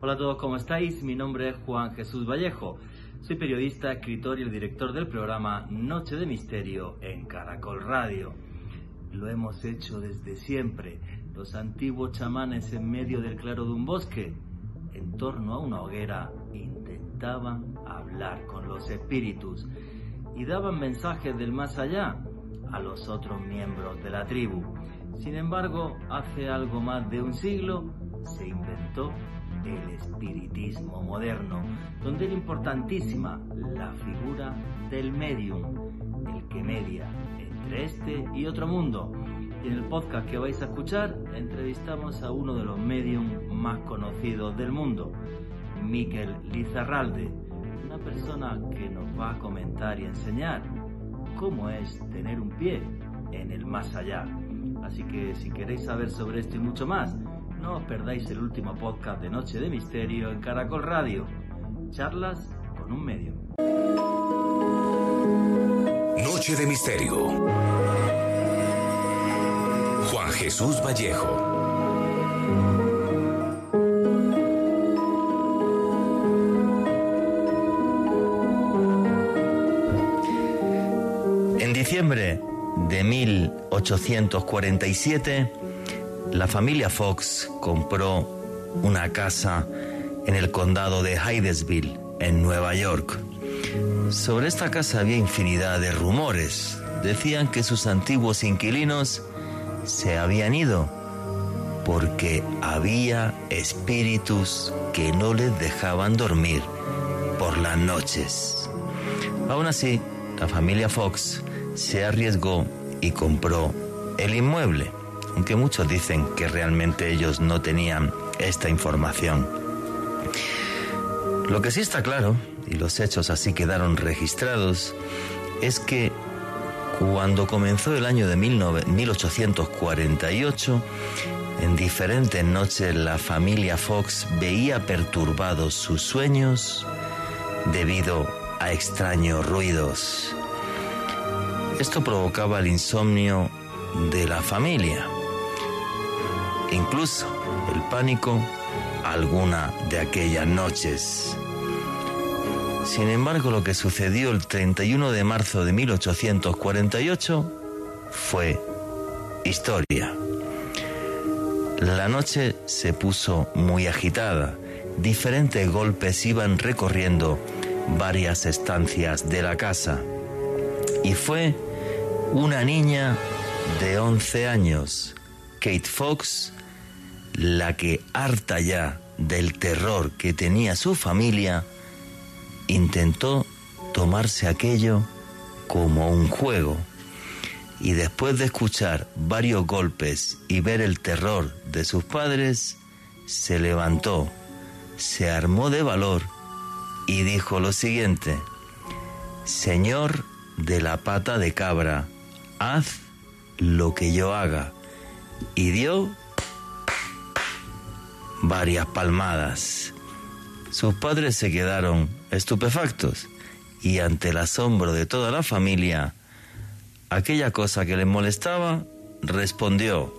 Hola a todos, ¿cómo estáis? Mi nombre es Juan Jesús Vallejo. Soy periodista, escritor y el director del programa Noche de Misterio en Caracol Radio. Lo hemos hecho desde siempre. Los antiguos chamanes en medio del claro de un bosque, en torno a una hoguera, intentaban hablar con los espíritus y daban mensajes del más allá a los otros miembros de la tribu. Sin embargo, hace algo más de un siglo se inventó el espiritismo moderno, donde era importantísima la figura del medium, el que media entre este y otro mundo. Y en el podcast que vais a escuchar entrevistamos a uno de los mediums más conocidos del mundo, Mikel Lizarralde, una persona que nos va a comentar y enseñar cómo es tener un pie en el más allá. Así que si queréis saber sobre esto y mucho más, no os perdáis el último podcast de Noche de Misterio en Caracol Radio. Charlas con un medium. Noche de Misterio. Juan Jesús Vallejo. En diciembre de 1847, la familia Fox compró una casa en el condado de Hydesville, en Nueva York. Sobre esta casa había infinidad de rumores. Decían que sus antiguos inquilinos se habían ido porque había espíritus que no les dejaban dormir por las noches. Aún así, la familia Fox se arriesgó y compró el inmueble, aunque muchos dicen que realmente ellos no tenían esta información. Lo que sí está claro, y los hechos así quedaron registrados, es que cuando comenzó el año de 1848, en diferentes noches la familia Fox veía perturbados sus sueños debido a extraños ruidos. Esto provocaba el insomnio de la familia, incluso el pánico alguna de aquellas noches. Sin embargo, lo que sucedió el 31 de marzo de 1848 fue historia. La noche se puso muy agitada. Diferentes golpes iban recorriendo varias estancias de la casa. Y fue una niña de 11 años, Kate Fox, la que, harta ya del terror que tenía su familia, intentó tomarse aquello como un juego. Y después de escuchar varios golpes y ver el terror de sus padres, se levantó, se armó de valor y dijo lo siguiente: Señor de la pata de cabra, haz lo que yo haga. Y dio varias palmadas. Sus padres se quedaron estupefactos y ante el asombro de toda la familia, aquella cosa que les molestaba respondió,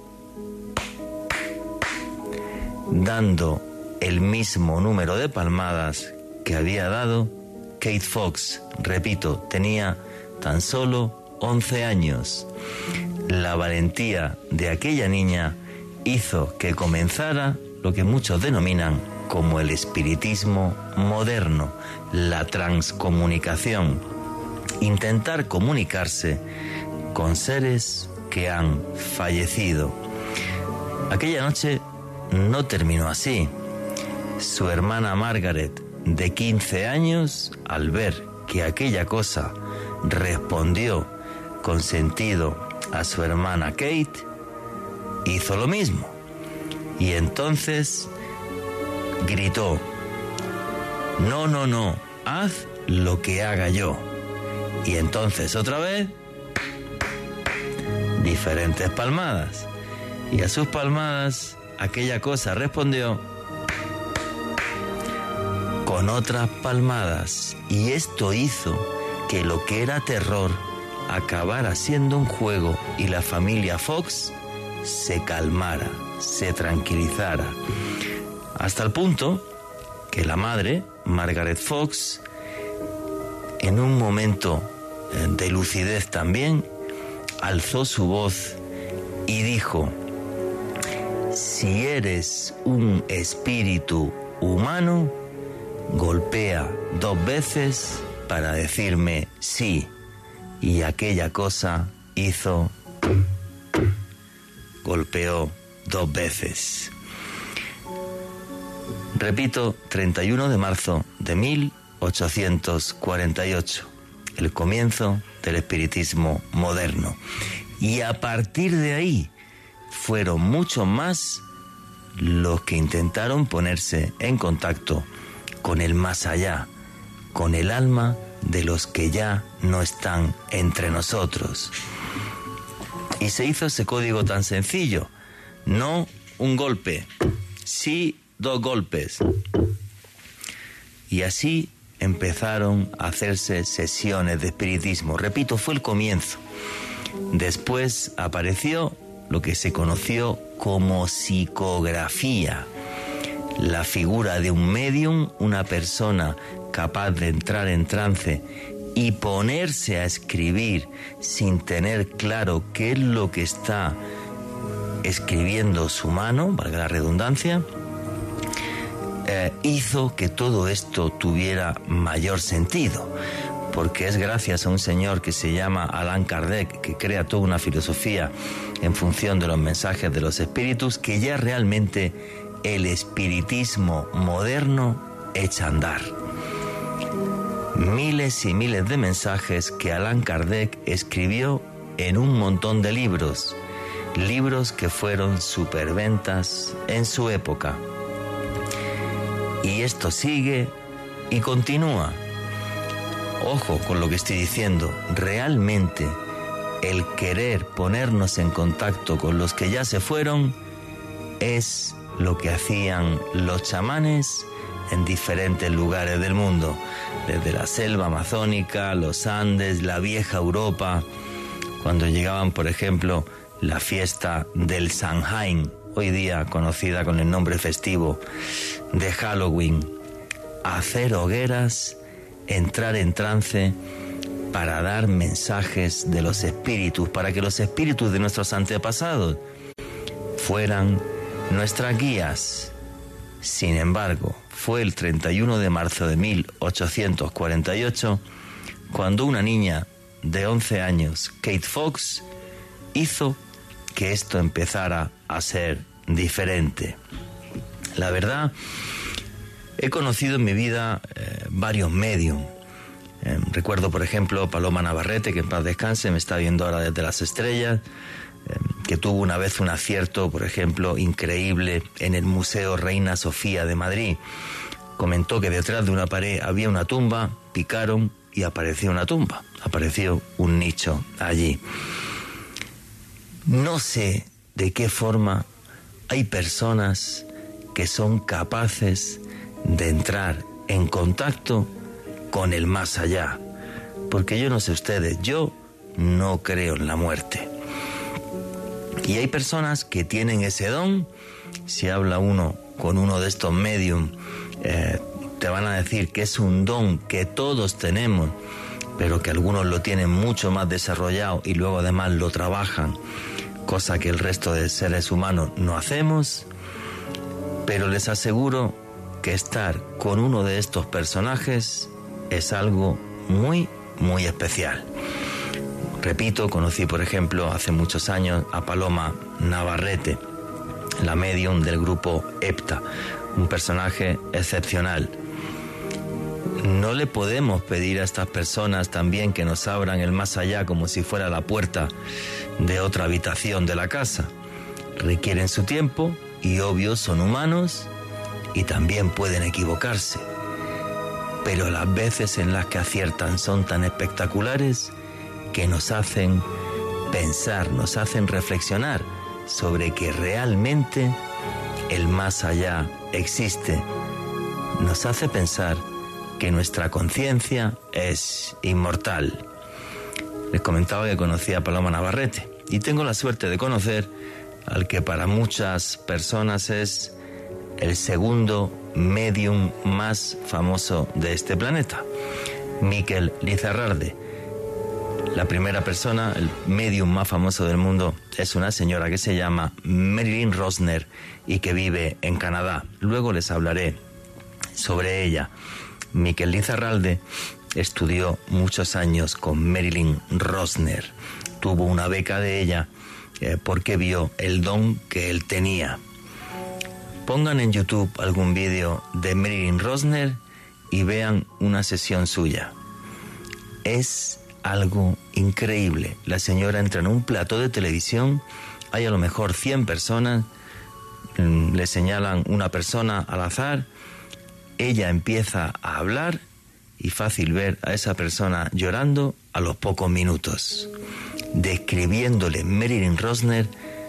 dando el mismo número de palmadas que había dado Kate Fox. Repito, tenía tan solo 11 años. La valentía de aquella niña hizo que comenzara lo que muchos denominan como el espiritismo moderno, la transcomunicación. Intentar comunicarse con seres que han fallecido. Aquella noche no terminó así. Su hermana Margaret, de 15 años, al ver que aquella cosa respondió con sentido a su hermana Kate, hizo lo mismo. Y entonces gritó: no, no, no, haz lo que haga yo. Y entonces otra vez, diferentes palmadas. Y a sus palmadas, aquella cosa respondió con otras palmadas. Y esto hizo que lo que era terror acabara siendo un juego y la familia Fox se calmara, se tranquilizara. Hasta el punto que la madre, Margaret Fox, en un momento de lucidez también, alzó su voz y dijo: si eres un espíritu humano, golpea 2 veces para decirme sí. Y aquella cosa hizo... golpeó 2 veces. Repito, 31 de marzo de 1848, el comienzo del espiritismo moderno. Y a partir de ahí fueron muchos más los que intentaron ponerse en contacto con el más allá, con el alma de los que ya no están entre nosotros. Y se hizo ese código tan sencillo: no un golpe, sí 2 golpes. Y así empezaron a hacerse sesiones de espiritismo. Repito, fue el comienzo. Después apareció lo que se conoció como psicografía, la figura de un médium, una persona capaz de entrar en trance y ponerse a escribir sin tener claro qué es lo que está escribiendo su mano, valga la redundancia, hizo que todo esto tuviera mayor sentido, porque es gracias a un señor que se llama Allan Kardec, que crea toda una filosofía en función de los mensajes de los espíritus, que ya realmente el espiritismo moderno echa a andar. Miles y miles de mensajes que Allan Kardec escribió en un montón de libros, libros que fueron superventas en su época. Y esto sigue y continúa. Ojo con lo que estoy diciendo, realmente el querer ponernos en contacto con los que ya se fueron es lo que hacían los chamanes en diferentes lugares del mundo, desde la selva amazónica, los Andes, la vieja Europa, cuando llegaban, por ejemplo, la fiesta del Samhain, hoy día conocida con el nombre festivo de Halloween, hacer hogueras, entrar en trance para dar mensajes de los espíritus, para que los espíritus de nuestros antepasados fueran nuestras guías. Sin embargo, fue el 31 de marzo de 1848 cuando una niña de 11 años, Kate Fox, hizo que esto empezara a ser diferente. La verdad, he conocido en mi vida varios medium. Recuerdo, por ejemplo, Paloma Navarrete, que en paz descanse, me está viendo ahora desde las estrellas, que tuvo una vez un acierto, por ejemplo, increíble en el Museo Reina Sofía de Madrid. Comentó que detrás de una pared había una tumba, picaron y apareció una tumba, apareció un nicho allí. No sé de qué forma hay personas que son capaces de entrar en contacto con el más allá, porque yo no sé ustedes, yo no creo en la muerte. Y hay personas que tienen ese don. Si habla uno con uno de estos medium, te van a decir que es un don que todos tenemos, pero que algunos lo tienen mucho más desarrollado y luego además lo trabajan, cosa que el resto de seres humanos no hacemos. Pero les aseguro que estar con uno de estos personajes es algo muy, muy especial. Repito, conocí, por ejemplo, hace muchos años a Paloma Navarrete, la medium del grupo EPTA, un personaje excepcional. No le podemos pedir a estas personas también que nos abran el más allá como si fuera la puerta de otra habitación de la casa. Requieren su tiempo y, obvio, son humanos y también pueden equivocarse. Pero las veces en las que aciertan son tan espectaculares que nos hacen pensar, nos hacen reflexionar sobre que realmente el más allá existe. Nos hace pensar que nuestra conciencia es inmortal. Les comentaba que conocí a Paloma Navarrete y tengo la suerte de conocer al que para muchas personas es el segundo medium más famoso de este planeta, Miquel Lizarralde. La primera persona, el medium más famoso del mundo, es una señora que se llama Marilyn Rosner y que vive en Canadá. Luego les hablaré sobre ella. Miquel Lizarralde estudió muchos años con Marilyn Rosner. Tuvo una beca de ella porque vio el don que él tenía. Pongan en YouTube algún vídeo de Marilyn Rosner y vean una sesión suya. Es algo increíble. La señora entra en un plató de televisión, hay a lo mejor 100 personas, le señalan una persona al azar, ella empieza a hablar y fácil ver a esa persona llorando a los pocos minutos, describiéndole Marilyn Rosner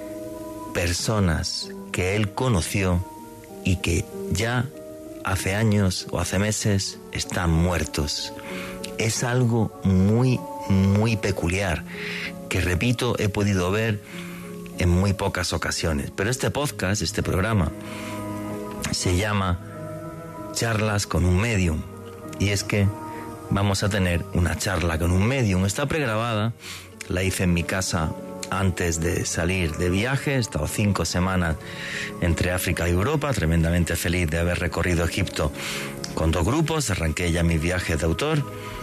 personas que él conoció y que ya hace años o hace meses están muertos. Es algo muy, muy peculiar, que repito, he podido ver en muy pocas ocasiones. Pero este podcast, este programa, se llama Charlas con un Medium. Y es que vamos a tener una charla con un medium. Está pregrabada, la hice en mi casa antes de salir de viaje. He estado 5 semanas entre África y Europa, tremendamente feliz de haber recorrido Egipto con 2 grupos. Arranqué ya mis viajes de autor.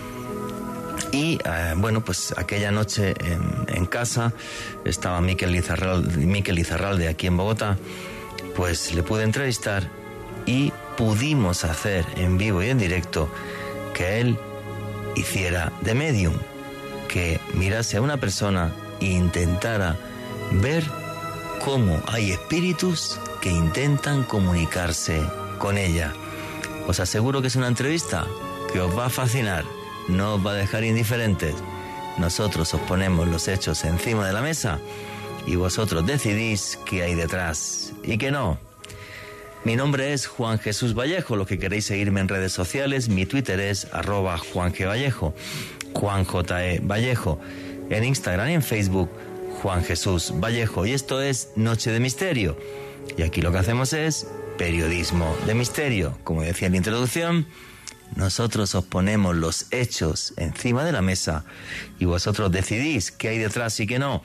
Y bueno, pues aquella noche en casa estaba Miquel Lizarralde aquí en Bogotá, pues le pude entrevistar y pudimos hacer en vivo y en directo que él hiciera de medium, que mirase a una persona e intentara ver cómo hay espíritus que intentan comunicarse con ella. Os aseguro que es una entrevista que os va a fascinar. No os va a dejar indiferentes. Nosotros os ponemos los hechos encima de la mesa y vosotros decidís qué hay detrás y qué no. Mi nombre es Juan Jesús Vallejo. Los que queréis seguirme en redes sociales, mi Twitter es @JuanGVallejo, Juan J.E. Vallejo. En Instagram y en Facebook, Juan Jesús Vallejo. Y esto es Noche de Misterio. Y aquí lo que hacemos es periodismo de misterio. Como decía en la introducción, nosotros os ponemos los hechos encima de la mesa y vosotros decidís qué hay detrás y qué no.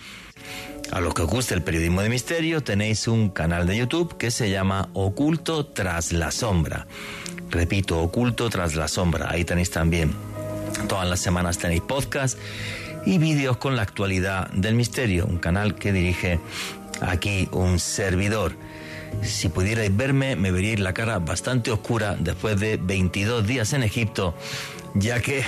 A los que os guste el periodismo de misterio, tenéis un canal de YouTube que se llama Oculto tras la sombra. Repito, Oculto tras la sombra. Ahí tenéis también, todas las semanas tenéis podcast y vídeos con la actualidad del misterio. Un canal que dirige aquí un servidor. Si pudierais verme, me veríais la cara bastante oscura después de 22 días en Egipto, ya que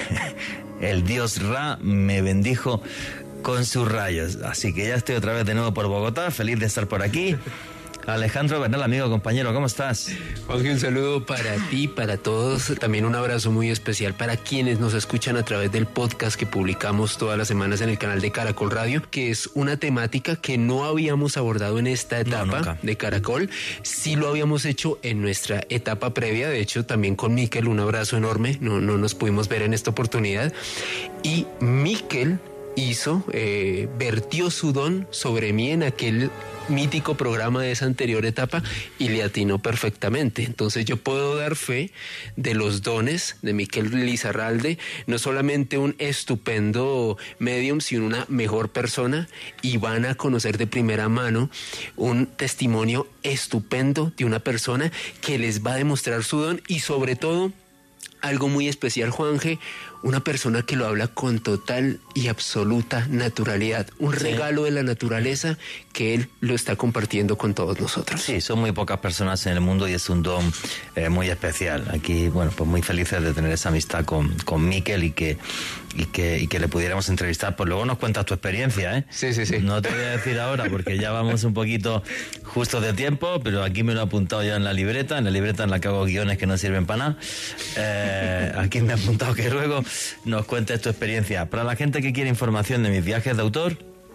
el dios Ra me bendijo con sus rayos. Así que ya estoy otra vez de nuevo por Bogotá, feliz de estar por aquí. Alejandro Bernal, amigo, compañero, ¿cómo estás? Juanjo, un saludo para ti, para todos. También un abrazo muy especial para quienes nos escuchan a través del podcast que publicamos todas las semanas en el canal de Caracol Radio, que es una temática que no habíamos abordado en esta etapa de Caracol. Sí lo habíamos hecho en nuestra etapa previa. De hecho, también con Miquel, un abrazo enorme. No nos pudimos ver en esta oportunidad. Y Miquel vertió su don sobre mí en aquel mítico programa de esa anterior etapa y le atinó perfectamente. Entonces yo puedo dar fe de los dones de Miquel Lizarralde, no solamente un estupendo medium, sino una mejor persona, y van a conocer de primera mano un testimonio estupendo de una persona que les va a demostrar su don y sobre todo algo muy especial, Juanje, una persona que lo habla con total y absoluta naturalidad. Un regalo de la naturaleza que él lo está compartiendo con todos nosotros. Sí, son muy pocas personas en el mundo y es un don muy especial. Aquí, bueno, pues muy felices de tener esa amistad con Miquel y que le pudiéramos entrevistar. Pues luego nos cuentas tu experiencia, ¿eh? Sí. No te voy a decir ahora porque ya vamos un poquito justo de tiempo, pero aquí me lo he apuntado ya en la libreta en la que hago guiones que no sirven para nada. Aquí me he apuntado que luego nos cuentes tu experiencia. Para la gente que quiere información de mis viajes de autor,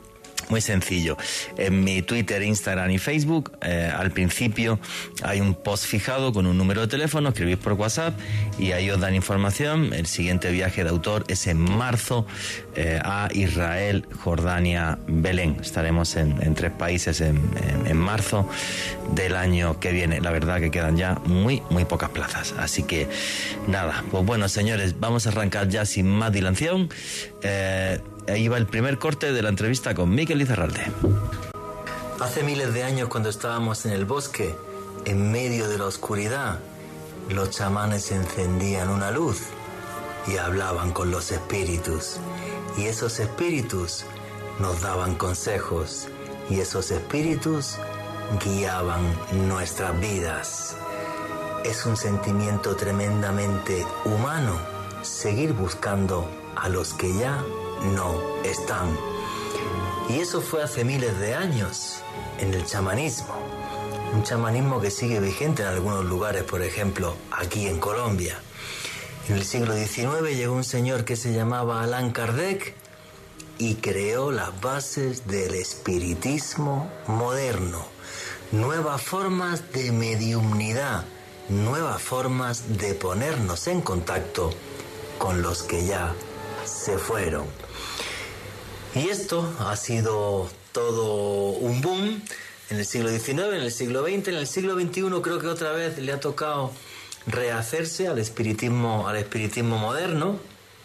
Muy sencillo. En mi Twitter, Instagram y Facebook, al principio hay un post fijado con un número de teléfono, escribís por WhatsApp y ahí os dan información. El siguiente viaje de autor es en marzo a Israel, Jordania, Belén. Estaremos en 3 países en marzo del año que viene. La verdad que quedan ya muy pocas plazas. Así que nada, pues bueno, señores, vamos a arrancar ya sin más dilación. Ahí va el primer corte de la entrevista con Mikel Lizarralde. Hace miles de años, cuando estábamos en el bosque, en medio de la oscuridad, los chamanes encendían una luz y hablaban con los espíritus. Y esos espíritus nos daban consejos. Y esos espíritus guiaban nuestras vidas. Es un sentimiento tremendamente humano seguir buscando a los que ya no están. Y eso fue hace miles de años en el chamanismo. Un chamanismo que sigue vigente en algunos lugares, por ejemplo, aquí en Colombia. En el siglo XIX llegó un señor que se llamaba Allan Kardec y creó las bases del espiritismo moderno. Nuevas formas de mediumnidad, nuevas formas de ponernos en contacto con los que ya se fueron. Y esto ha sido todo un boom en el siglo XIX, en el siglo XX, en el siglo XXI creo que otra vez le ha tocado rehacerse al espiritismo moderno.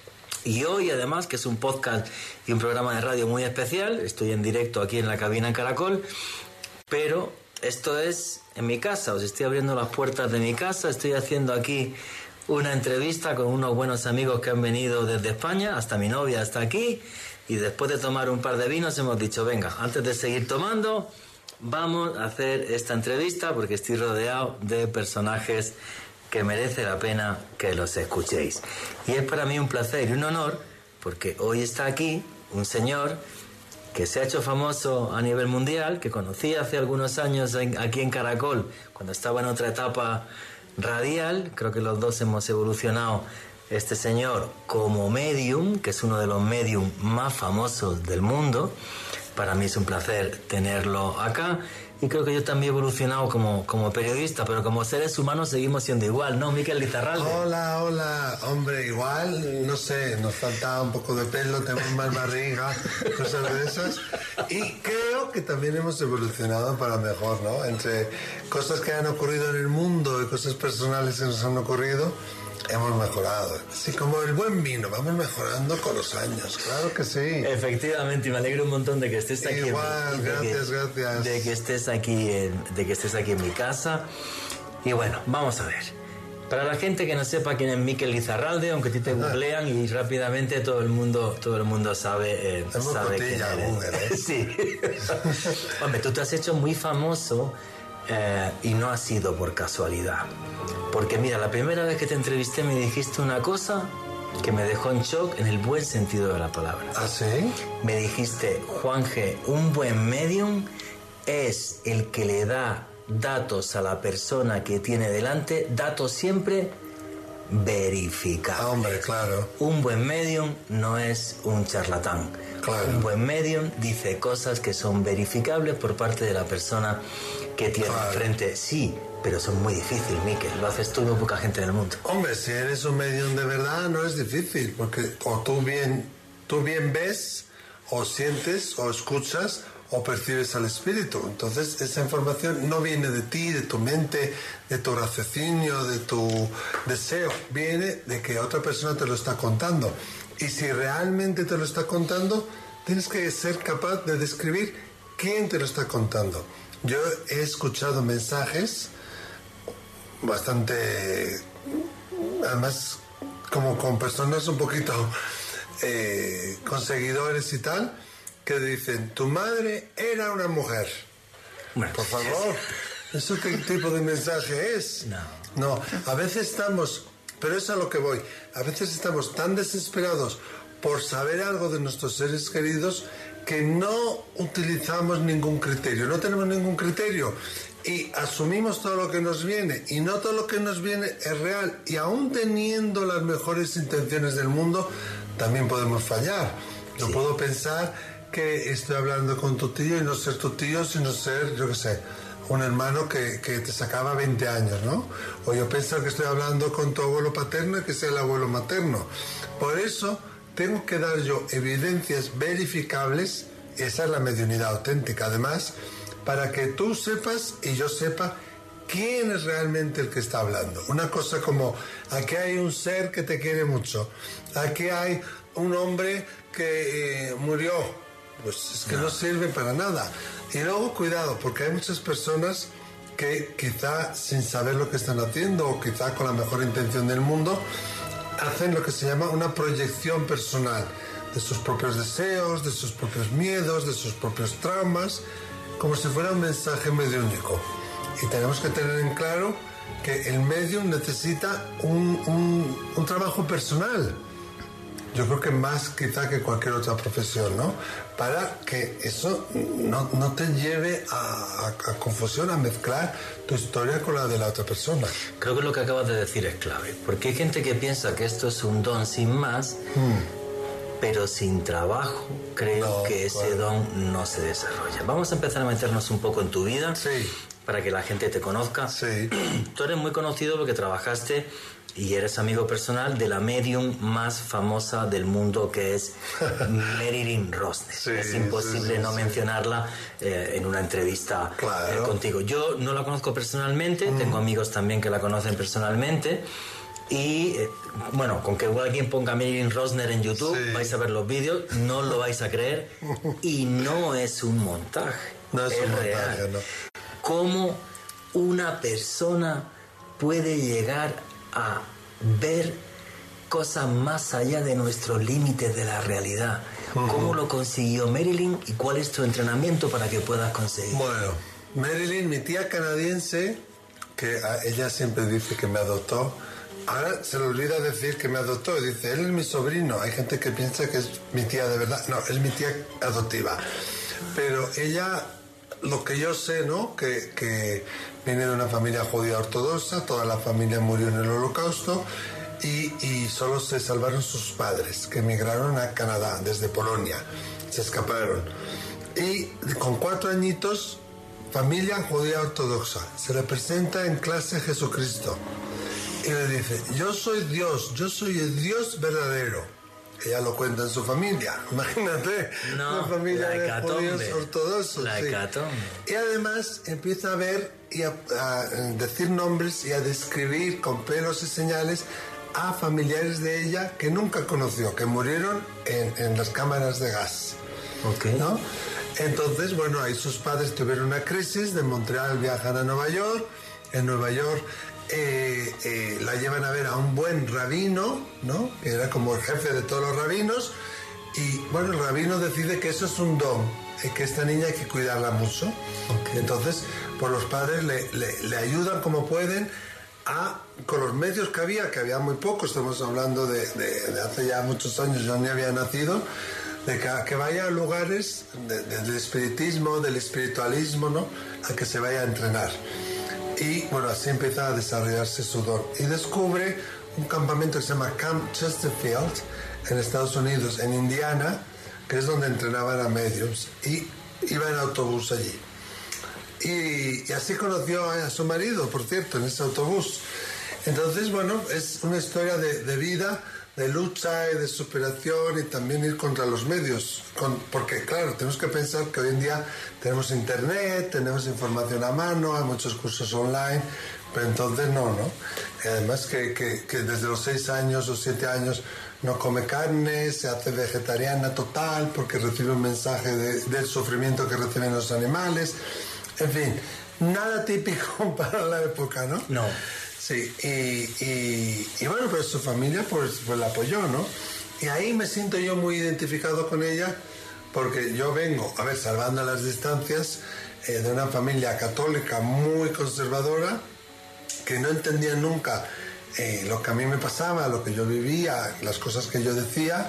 Y hoy, además, que es un podcast y un programa de radio muy especial, estoy en directo aquí en la cabina en Caracol, pero esto es en mi casa, os estoy abriendo las puertas de mi casa, estoy haciendo aquí una entrevista con unos buenos amigos que han venido desde España, hasta mi novia está aquí, y después de tomar un par de vinos hemos dicho, venga, antes de seguir tomando, vamos a hacer esta entrevista porque estoy rodeado de personajes que merece la pena que los escuchéis. Y es para mí un placer y un honor porque hoy está aquí un señor que se ha hecho famoso a nivel mundial, que conocí hace algunos años aquí en Caracol, cuando estaba en otra etapa radial. Creo que los dos hemos evolucionado. Este señor como medium, que es uno de los medium más famosos del mundo. Para mí es un placer tenerlo acá. Y creo que yo también he evolucionado como periodista, pero como seres humanos seguimos siendo igual, ¿no, Mikel Lizarralde? Hola, hombre, igual, no sé, nos falta un poco de pelo, tenemos más barriga, cosas de esas. Y creo que también hemos evolucionado para mejor, ¿no? Entre cosas que han ocurrido en el mundo y cosas personales que nos han ocurrido, hemos mejorado. Así como el buen vino, vamos mejorando con los años, claro que sí. Efectivamente, y me alegro un montón de que estés aquí. Igual, gracias. De que estés aquí en mi casa. Y bueno, vamos a ver. Para la gente que no sepa quién es Mikel Lizarralde, aunque a ti te googlean y rápidamente todo el mundo sabe quién eres. Sí. Hombre, tú te has hecho muy famoso y no ha sido por casualidad. Porque mira, la primera vez que te entrevisté me dijiste una cosa que me dejó en shock en el buen sentido de la palabra. ¿Ah, sí? Me dijiste, Juanje, un buen medium es el que le da datos a la persona que tiene delante, datos siempre verificables. Hombre, claro. Un buen medium no es un charlatán. Claro. Un buen medium dice cosas que son verificables por parte de la persona que tiene enfrente. Sí, pero son muy difíciles, Mikel. Lo haces tú y muy poca gente en el mundo. Hombre, si eres un medium de verdad no es difícil, porque o tú bien ves, o sientes, o escuchas, o percibes al espíritu. Entonces esa información no viene de ti, de tu mente, de tu raciocinio, de tu deseo. Viene de que otra persona te lo está contando. Y si realmente te lo está contando, tienes que ser capaz de describir quién te lo está contando. Yo he escuchado mensajes bastante, además, como con personas un poquito con seguidores y tal, que dicen, tu madre era una mujer. Bueno, por favor, ¿eso qué tipo de mensaje es? No, a veces estamos, pero es a lo que voy, a veces estamos tan desesperados por saber algo de nuestros seres queridos que no utilizamos ningún criterio, no tenemos ningún criterio y asumimos todo lo que nos viene, y no todo lo que nos viene es real, y aún teniendo las mejores intenciones del mundo también podemos fallar. Yo puedo pensar que estoy hablando con tu tío y no ser tu tío, sino ser, yo qué sé, un hermano que te sacaba 20 años, ¿no? O yo pensar que estoy hablando con tu abuelo paterno y que sea el abuelo materno. Por eso tengo que dar yo evidencias verificables, esa es la mediunidad auténtica, además, para que tú sepas y yo sepa quién es realmente el que está hablando. Una cosa como, aquí hay un ser que te quiere mucho, aquí hay un hombre que murió, pues es que no sirve para nada. Y luego cuidado, porque hay muchas personas que quizá sin saber lo que están haciendo o quizá con la mejor intención del mundo, hacen lo que se llama una proyección personal de sus propios deseos, de sus propios miedos, de sus propios traumas, como si fuera un mensaje mediúnico. Y tenemos que tener en claro que el medium necesita un trabajo personal. Yo creo que más quizá que cualquier otra profesión, ¿no? Para que eso no te lleve a confusión, a mezclar tu historia con la de la otra persona. Creo que lo que acabas de decir es clave, porque hay gente que piensa que esto es un don sin más, pero sin trabajo creo que ese don no se desarrolla. Vamos a empezar a meternos un poco en tu vida, para que la gente te conozca. Sí. Tú eres muy conocido porque trabajaste y eres amigo personal de la medium más famosa del mundo, que es Marilyn Rosner. Es imposible no mencionarla en una entrevista contigo. Yo no la conozco personalmente, tengo amigos también que la conocen personalmente. Y bueno, con que alguien ponga Marilyn Rosner en YouTube, vais a ver los vídeos, no lo vais a creer, y no es un montaje, no es un montaje, real. no. ¿Cómo una persona puede llegar a ver cosas más allá de nuestros límites de la realidad? ¿Cómo lo consiguió Marilyn y cuál es tu entrenamiento para que puedas conseguirlo? Bueno, Marilyn, mi tía canadiense, que ella siempre dice que me adoptó, ahora se le olvida decir que me adoptó, dice, él es mi sobrino. Hay gente que piensa que es mi tía de verdad. No, es mi tía adoptiva. Pero ella, lo que yo sé, ¿no? Que viene de una familia judía ortodoxa, toda la familia murió en el Holocausto y solo se salvaron sus padres, que emigraron a Canadá desde Polonia, se escaparon. Y con 4 añitos, familia judía ortodoxa, se le presenta en clase Jesucristo y le dice, yo soy Dios, yo soy el Dios verdadero. Ella lo cuenta en su familia, imagínate, una familia de judíos ortodoxos. Y además empieza a ver y a decir nombres y a describir con pelos y señales a familiares de ella que nunca conoció, que murieron en las cámaras de gas. ¿No? Entonces, bueno, ahí sus padres tuvieron una crisis, de Montreal viajan a Nueva York, en Nueva York la llevan a ver a un buen rabino, ¿no? Que era como el jefe de todos los rabinos, y bueno, el rabino decide que eso es un don, que esta niña hay que cuidarla mucho. Entonces, pues los padres le ayudan como pueden con los medios que había muy poco, estamos hablando de hace ya muchos años, yo ni había nacido, de que vaya a lugares del espiritismo, del espiritualismo, ¿no? A que se vaya a entrenar. Y bueno, así empieza a desarrollarse su don. Y descubre un campamento que se llama Camp Chesterfield, en Estados Unidos, en Indiana, que es donde entrenaban a mediums. Y iba en autobús allí. Y así conoció a su marido, por cierto, en ese autobús. Entonces, bueno, es una historia de vida, de lucha y de superación, y también ir contra los medios. Porque, claro, tenemos que pensar que hoy en día tenemos internet, tenemos información a mano, hay muchos cursos online, pero entonces no. Y además que desde los 6 años o 7 años no come carne, se hace vegetariana total, porque recibe un mensaje del sufrimiento que reciben los animales. En fin, nada típico para la época, ¿no? No. Sí, y bueno, pues su familia pues la apoyó, ¿no? Y ahí me siento yo muy identificado con ella, porque yo vengo, a ver, salvando las distancias, de una familia católica muy conservadora, que no entendía nunca lo que a mí me pasaba, lo que yo vivía, las cosas que yo decía.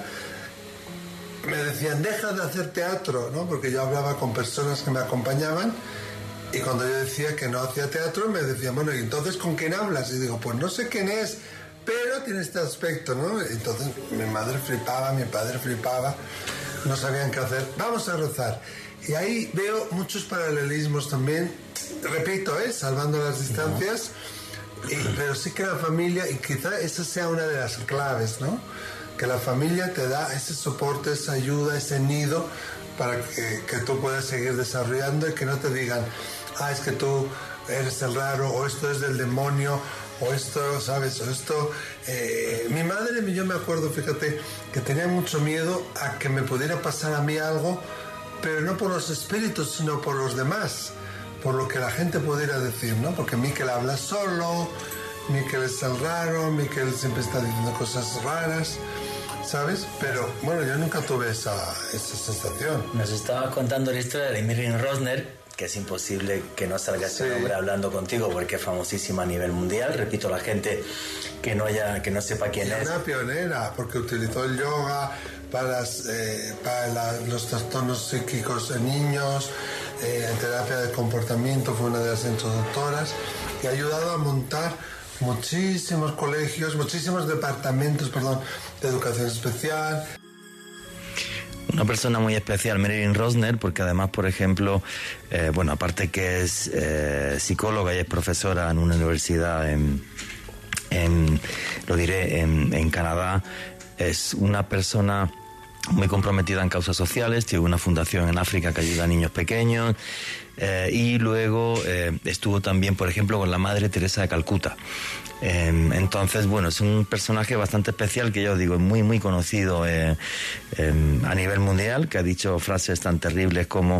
Me decían, deja de hacer teatro, ¿no? Porque yo hablaba con personas que me acompañaban. Y cuando yo decía que no hacía teatro, me decían, bueno, ¿y entonces con quién hablas? Y digo, pues no sé quién es, pero tiene este aspecto, ¿no? Entonces mi madre flipaba, mi padre flipaba. no sabían qué hacer. Vamos a rezar. Y ahí veo muchos paralelismos también, repito, salvando las distancias, pero sí que la familia, y quizá esa sea una de las claves, ¿no? Que la familia te da ese soporte, esa ayuda, ese nido para que tú puedas seguir desarrollando y que no te digan, es que tú eres el raro, o esto es del demonio, o esto, ¿sabes? O esto... mi madre, yo me acuerdo, fíjate, que tenía mucho miedo a que me pudiera pasar a mí algo, pero no por los espíritus, sino por los demás, por lo que la gente pudiera decir, ¿no? Porque Miquel habla solo, Miquel es el raro, Miquel siempre está diciendo cosas raras, ¿sabes? Pero bueno, yo nunca tuve esa sensación. Nos estaba contando la historia de Mirjam Rosner, que es imposible que no salga ese nombre hablando contigo porque es famosísima a nivel mundial. Repito, la gente que no sepa quién es. Una pionera, porque utilizó el yoga para los trastornos psíquicos en niños, en terapia de comportamiento, fue una de las introductoras, y ha ayudado a montar muchísimos colegios, muchísimos departamentos, de educación especial. Una persona muy especial, Mirjam Rosner, porque además, por ejemplo, aparte que es psicóloga y es profesora en una universidad en Canadá, es una persona muy comprometida en causas sociales, tiene una fundación en África que ayuda a niños pequeños, y luego estuvo también, por ejemplo, con la Madre Teresa de Calcuta. Entonces, es un personaje bastante especial que yo os digo, es muy, muy conocido a nivel mundial, que ha dicho frases tan terribles como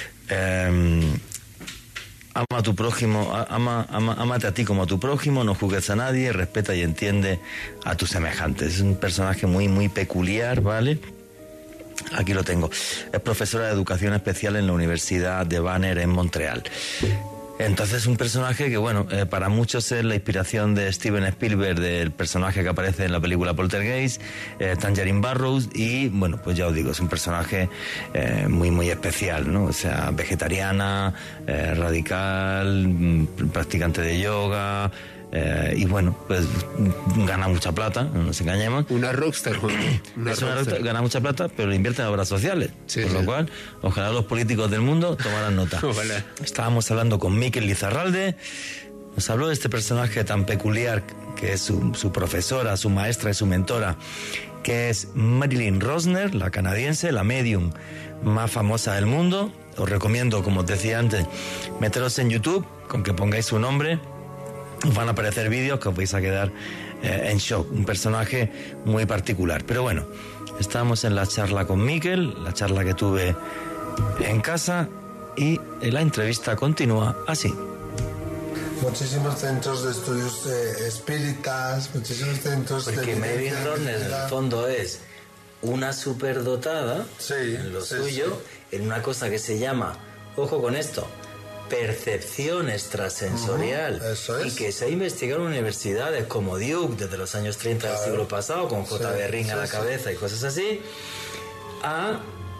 ama a tu prójimo, ámate a ti como a tu prójimo, no juzgues a nadie, respeta y entiende a tus semejantes. Es un personaje muy, muy peculiar, ¿vale? Aquí lo tengo. Es profesora de educación especial en la Universidad de Banner en Montreal. Entonces, un personaje que, para muchos es la inspiración de Steven Spielberg, del personaje que aparece en la película Poltergeist, Tangerine Barrows, y, pues ya os digo, es un personaje muy, muy especial, ¿no? O sea, vegetariana, radical, practicante de yoga, y pues gana mucha plata, no nos engañemos. Una rockstar, Juan. Gana mucha plata, pero lo invierte en obras sociales. Por lo cual, ojalá los políticos del mundo tomaran nota. Ojalá. Estábamos hablando con Miquel Lizarralde, nos habló de este personaje tan peculiar que es su profesora, su maestra y su mentora, que es Mirjam Rosner, la canadiense, la medium más famosa del mundo. Os recomiendo, como os decía antes, meteros en YouTube, con que pongáis su nombre. Os van a aparecer vídeos que os vais a quedar en shock. Un personaje muy particular. Pero estábamos en la charla con Miquel, la charla que tuve en casa, y la entrevista continúa así. Muchísimos centros de estudios espíritas, muchísimos centros porque Mirjam Rosner en el fondo es una superdotada en lo suyo, en una cosa que se llama, ojo con esto, percepción extrasensorial, y que se ha investigado en universidades como Duke desde los años 30 del siglo pasado, con J.B. Ring a la cabeza y cosas así. Ha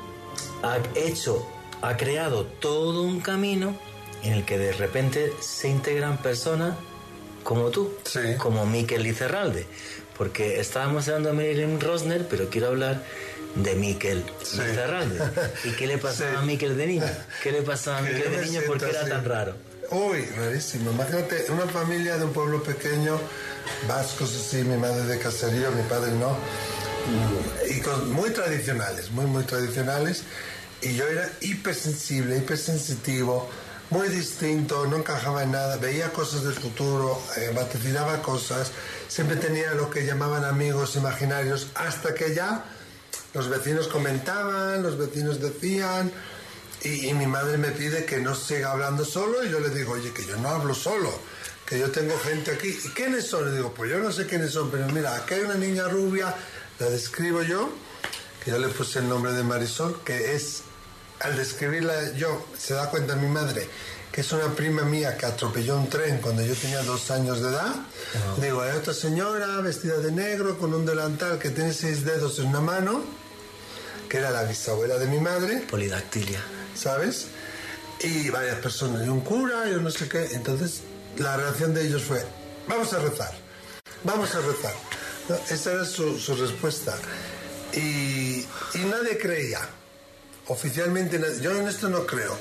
creado todo un camino en el que de repente se integran personas como tú, como Miquel Lizarralde, porque estábamos hablando de Mirjam Rosner, pero quiero hablar de Miquel Lizarralde. ¿Y qué le pasaba a Miquel de niño? ¿Qué le pasaba a Miquel de niño? ¿Por qué era tan raro? Uy, rarísimo. Imagínate, una familia de un pueblo pequeño, vascos así, mi madre de caserío, mi padre no, y muy tradicionales, muy tradicionales, y yo era hipersensible, hipersensitivo, muy distinto, no encajaba en nada, veía cosas del futuro, vaticinaba cosas, siempre tenía lo que llamaban amigos imaginarios, hasta que ya los vecinos comentaban, los vecinos decían, y mi madre me pide que no siga hablando solo, y yo le digo, oye, que yo no hablo solo, que yo tengo gente aquí. ¿Y quiénes son? Le digo, pues yo no sé quiénes son, pero mira, aquí hay una niña rubia, la describo yo, que yo le puse el nombre de Marisol, que es, al describirla yo, se da cuenta mi madre, que es una prima mía que atropelló un tren cuando yo tenía 2 años de edad. Digo, hay otra señora vestida de negro con un delantal que tiene 6 dedos en una mano, que era la bisabuela de mi madre. Polidactilia. ¿Sabes? Y varias personas, y un cura, y no sé qué. Entonces, la reacción de ellos fue, vamos a rezar. ¿No? Esa era su respuesta. Y nadie creía. Oficialmente, yo en esto no creo.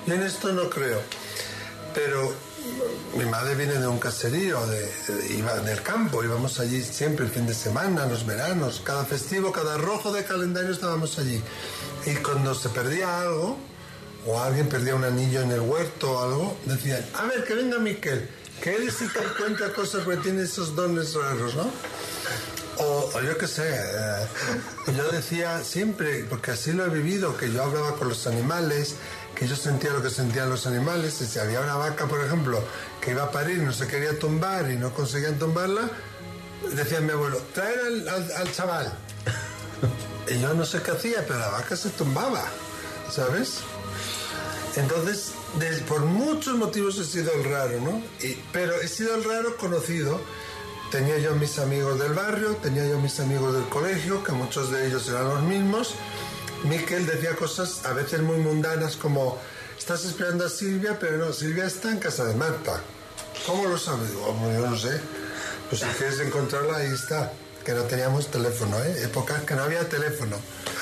Pero mi madre viene de un caserío, iba del campo, íbamos allí siempre el fin de semana, los veranos, cada festivo, cada rojo de calendario estábamos allí. Y cuando se perdía algo, o alguien perdía un anillo en el huerto o algo, decían, a ver, que venga Miquel, que él sí te cuenta cosas porque tiene esos dones raros, ¿no? O yo qué sé, yo decía siempre, porque así lo he vivido, que yo hablaba con los animales, que yo sentía lo que sentían los animales, y si había una vaca, por ejemplo, que iba a parir, no se quería tumbar y no conseguían tumbarla, decía mi abuelo, traer al chaval. Y yo no sé qué hacía, pero la vaca se tumbaba, ¿sabes? Entonces, por muchos motivos he sido el raro, ¿no? Pero he sido el raro conocido. Tenía yo mis amigos del barrio, tenía yo mis amigos del colegio, que muchos de ellos eran los mismos. Miquel decía cosas a veces muy mundanas como, estás esperando a Silvia, pero no, Silvia está en casa de Marta. ¿Cómo lo sabes? Digo, yo no sé. Pues si quieres encontrarla, ahí está. Que no teníamos teléfono, épocas que no había teléfono.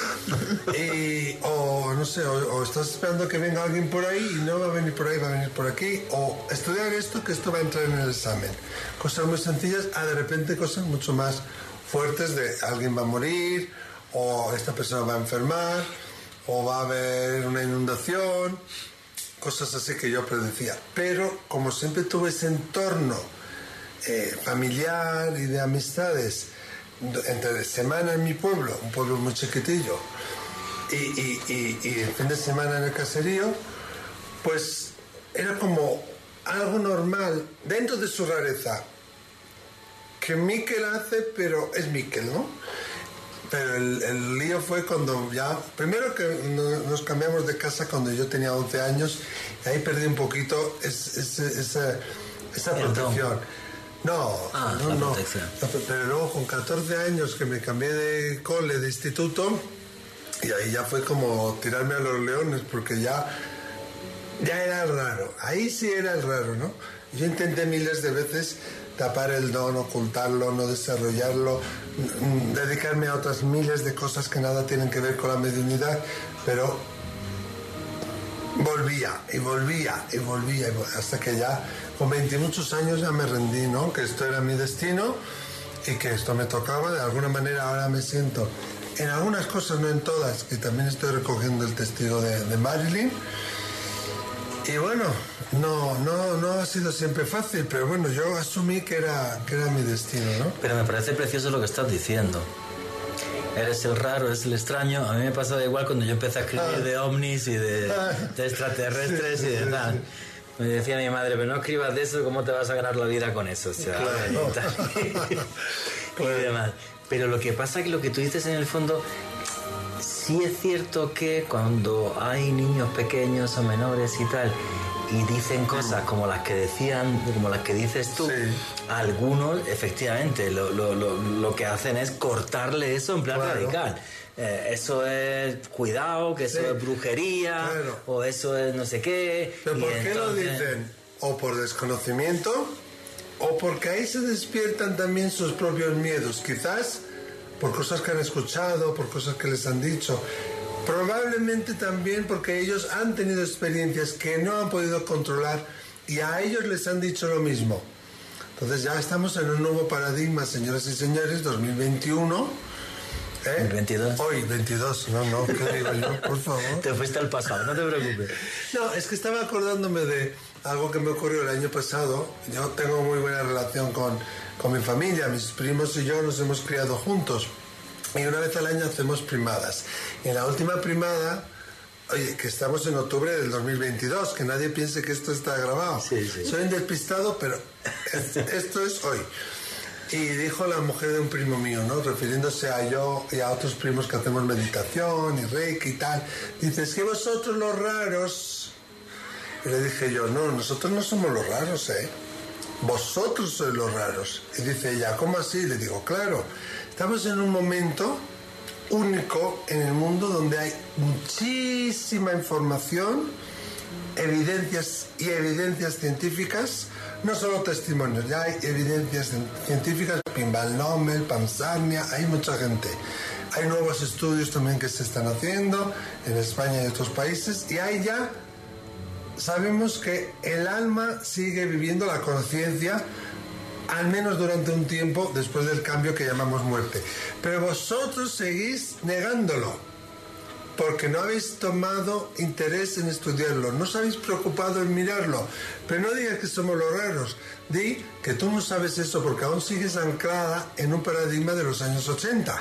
O no sé, o estás esperando que venga alguien por ahí y no va a venir por ahí, va a venir por aquí, o estudiar esto, que esto va a entrar en el examen. Cosas muy sencillas, de repente cosas mucho más fuertes de alguien va a morir, o esta persona va a enfermar, o va a haber una inundación, cosas así que yo predecía. Pero como siempre tuve ese entorno familiar y de amistades entre semana en mi pueblo, un pueblo muy chiquitillo, y el fin de semana en el caserío, pues era como algo normal dentro de su rareza que Miquel hace, pero es Miquel, ¿no? Pero el lío fue cuando ya, primero que nos cambiamos de casa cuando yo tenía 11 años, y ahí perdí un poquito esa protección. No. Pero luego con 14 años que me cambié de cole, de instituto, y ahí ya fue como tirarme a los leones, porque ya era el raro. Ahí sí era el raro, ¿no? Yo intenté miles de veces tapar el don, ocultarlo, no desarrollarlo, dedicarme a otras miles de cosas que nada tienen que ver con la mediunidad, pero volvía, hasta que ya con 20 y muchos años ya me rendí, ¿no? Que esto era mi destino y que esto me tocaba. De alguna manera ahora me siento, en algunas cosas, no en todas, que también estoy recogiendo el testigo de Marilyn. Y bueno, no ha sido siempre fácil, pero bueno, yo asumí que era mi destino, ¿no? Pero me parece precioso lo que estás diciendo. Eres el raro, eres el extraño. A mí me pasaba igual cuando yo empecé a escribir de ovnis y de extraterrestres y de tal. Me decía mi madre, pero no escribas de eso, ¿cómo te vas a ganar la vida con eso? O sea, claro. Y demás. Pero lo que pasa es que lo que tú dices en el fondo, sí es cierto que cuando hay niños pequeños o menores y tal, y dicen cosas como las que dices tú, sí, algunos efectivamente lo que hacen es cortarle eso en plan radical. Eso es cuidado, que eso es brujería, claro, o eso es no sé qué. ¿Pero por qué lo dicen? O por desconocimiento, o porque ahí se despiertan también sus propios miedos, quizás por cosas que han escuchado, por cosas que les han dicho. Probablemente también porque ellos han tenido experiencias que no han podido controlar y a ellos les han dicho lo mismo. Entonces ya estamos en un nuevo paradigma, señoras y señores, 2021. ¿Eh? 22. Hoy, 22, no, ¿qué digo yo? Por favor. Te fuiste al pasado, no te preocupes. No, es que estaba acordándome de algo que me ocurrió el año pasado. Yo tengo muy buena relación con mi familia, mis primos y yo nos hemos criado juntos. Y una vez al año hacemos primadas. Y en la última primada, oye, que estamos en octubre del 2022, que nadie piense que esto está grabado. Sí, sí. Soy un despistado, pero esto es hoy. Y dijo la mujer de un primo mío, ¿no? Refiriéndose a yo y a otros primos que hacemos meditación y reiki y tal. Dice, es que vosotros los raros... Y le dije yo, no, nosotros no somos los raros, ¿eh? Vosotros sois los raros. Y dice ella, ¿cómo así? Le digo, claro, estamos en un momento único en el mundo donde hay muchísima información, evidencias científicas, no solo testimonios, ya hay evidencias científicas, Pimbal Nobel, Pansarnia, hay mucha gente. Hay nuevos estudios también que se están haciendo en España y otros países, y ahí ya sabemos que el alma sigue viviendo la conciencia, al menos durante un tiempo después del cambio que llamamos muerte. Pero vosotros seguís negándolo, porque no habéis tomado interés en estudiarlo, no os habéis preocupado en mirarlo. Pero no digas que somos los raros, di que tú no sabes eso porque aún sigues anclada en un paradigma de los años 80.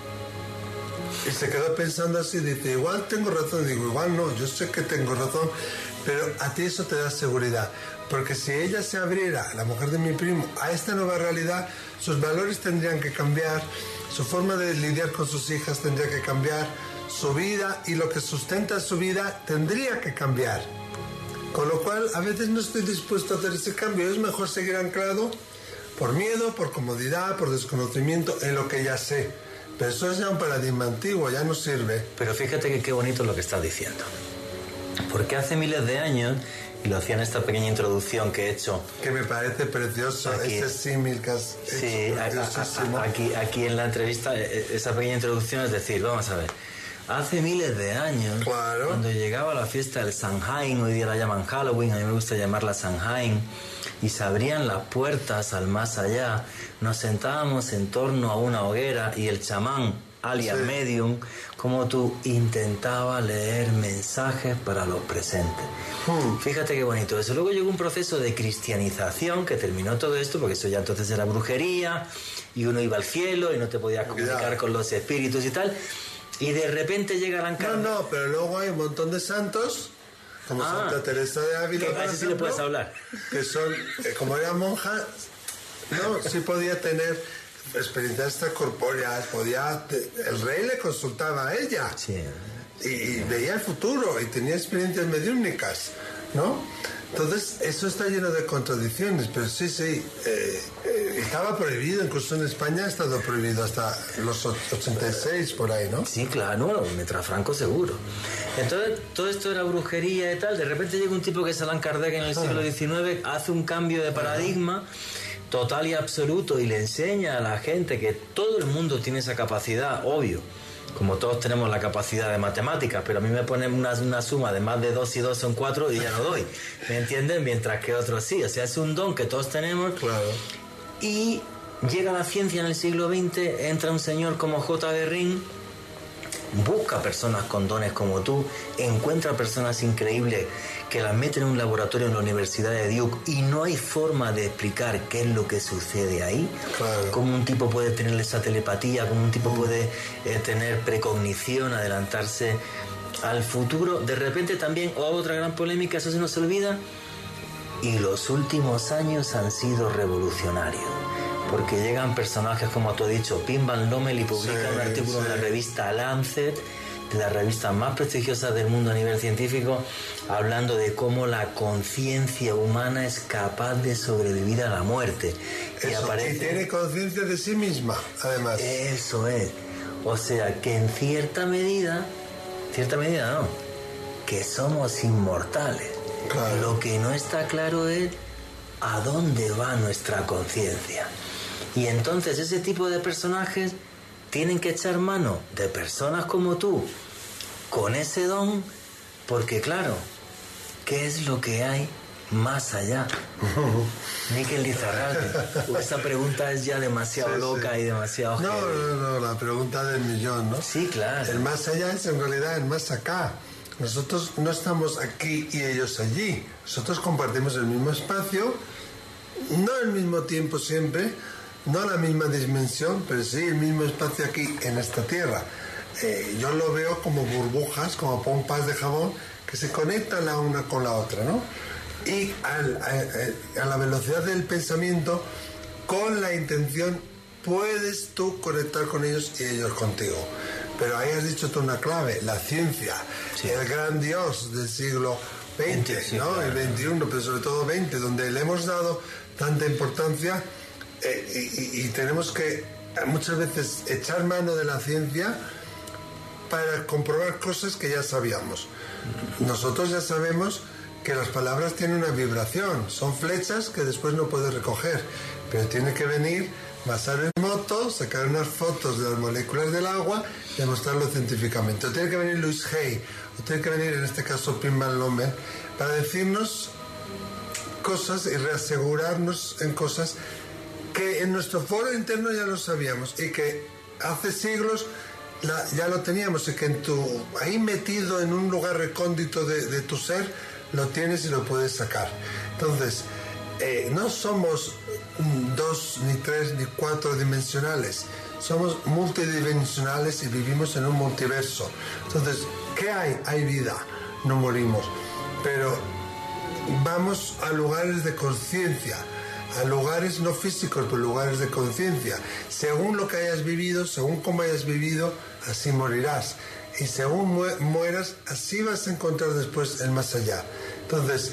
Y se quedó pensando así, dice, igual tengo razón. Digo, igual no, yo sé que tengo razón, pero a ti eso te da seguridad. Porque si ella se abriera, la mujer de mi primo, a esta nueva realidad, sus valores tendrían que cambiar, su forma de lidiar con sus hijas tendría que cambiar, su vida y lo que sustenta su vida tendría que cambiar. Con lo cual, a veces no estoy dispuesto a hacer ese cambio. Es mejor seguir anclado por miedo, por comodidad, por desconocimiento en lo que ya sé. Pero eso es ya un paradigma antiguo, ya no sirve. Pero fíjate que qué bonito es lo que estás diciendo. Porque hace miles de años, y lo hacía en esta pequeña introducción que he hecho... Que me parece precioso, aquí, ese símil que has hecho. Sí, aquí en la entrevista, esa pequeña introducción es decir, vamos a ver... Hace miles de años, claro, cuando llegaba la fiesta del Samhain, hoy día la llaman Halloween, a mí me gusta llamarla Samhain, y se abrían las puertas al más allá, nos sentábamos en torno a una hoguera y el chamán, alias medium, como tú, intentaba leer mensajes para los presentes. Fíjate qué bonito eso. Luego llegó un proceso de cristianización que terminó todo esto, porque eso ya entonces era brujería, y uno iba al cielo y no te podías comunicar con los espíritus y tal. Y de repente llega la encarnación. No, pero luego hay un montón de santos, como Santa Teresa de Ávila, que a ese sí le puedes hablar. Que son, como era monja, no, sí podía tener experiencias extracorpóreas, el rey le consultaba a ella. Sí. Y veía el futuro y tenía experiencias mediúmnicas, ¿no? Entonces, eso está lleno de contradicciones, pero sí, estaba prohibido, incluso en España ha estado prohibido hasta los 86, por ahí, ¿no? Sí, claro, mientras Franco seguro. Entonces, todo esto era brujería y tal, de repente llega un tipo que es Allan Kardec en el siglo XIX, hace un cambio de paradigma total y absoluto y le enseña a la gente que todo el mundo tiene esa capacidad, obvio. Como todos tenemos la capacidad de matemáticas, pero a mí me ponen una suma de más de 2 y 2 son 4 y ya no doy. ¿Me entienden? Mientras que otros sí. O sea, es un don que todos tenemos. Claro. Y llega la ciencia en el siglo XX, entra un señor como J. Guerrín, busca personas con dones como tú, encuentra personas increíbles que las mete en un laboratorio en la Universidad de Duke y no hay forma de explicar qué es lo que sucede ahí. Claro. Cómo un tipo puede tener esa telepatía, cómo un tipo puede tener precognición, adelantarse al futuro. De repente también, otra gran polémica, eso se nos olvida, y los últimos años han sido revolucionarios. Porque llegan personajes, como tú has dicho, Pim Van Lommel, y publican un artículo en la revista Lancet, de las revistas más prestigiosas del mundo a nivel científico, hablando de cómo la conciencia humana es capaz de sobrevivir a la muerte. Y tiene conciencia de sí misma, además. Eso es. O sea, que en cierta medida no, que somos inmortales. Claro. Lo que no está claro es a dónde va nuestra conciencia. Y entonces ese tipo de personajes tienen que echar mano de personas como tú, con ese don, porque claro, ¿qué es lo que hay más allá? Miquel Lizarralde. Esta pregunta es ya demasiado loca y demasiado... No, la pregunta del millón, ¿no? Sí, claro. El más allá es en realidad el más acá. Nosotros no estamos aquí y ellos allí. Nosotros compartimos el mismo espacio, no al mismo tiempo siempre, no la misma dimensión, pero sí el mismo espacio aquí en esta tierra. Yo lo veo como burbujas, como pompas de jabón que se conectan la una con la otra, ¿no? Y a la velocidad del pensamiento, con la intención, puedes tú conectar con ellos y ellos contigo. Pero ahí has dicho tú una clave, la ciencia, el gran Dios del siglo XX, ¿no? Claro. El XXI, pero sobre todo XX, donde le hemos dado tanta importancia y tenemos que muchas veces echar mano de la ciencia para comprobar cosas que ya sabíamos. Nosotros ya sabemos que las palabras tienen una vibración, son flechas que después no puedes recoger, pero tiene que venir Masaru Emoto, sacar unas fotos de las moléculas del agua y demostrarlo científicamente. O tiene que venir Louise Hay, o tiene que venir, en este caso, Pim Van Lommel, para decirnos cosas y reasegurarnos en cosas que en nuestro foro interno ya lo sabíamos y que hace siglos ya lo teníamos, y que ahí metido en un lugar recóndito de tu ser lo tienes y lo puedes sacar. Entonces, no somos 2, ni 3, ni 4 dimensionales, somos multidimensionales y vivimos en un multiverso. Entonces, ¿qué hay? Hay vida, no morimos, pero vamos a lugares de conciencia, a lugares no físicos, pero lugares de conciencia. Según lo que hayas vivido, según cómo hayas vivido, así morirás. Y según mueras, así vas a encontrar después el más allá. Entonces,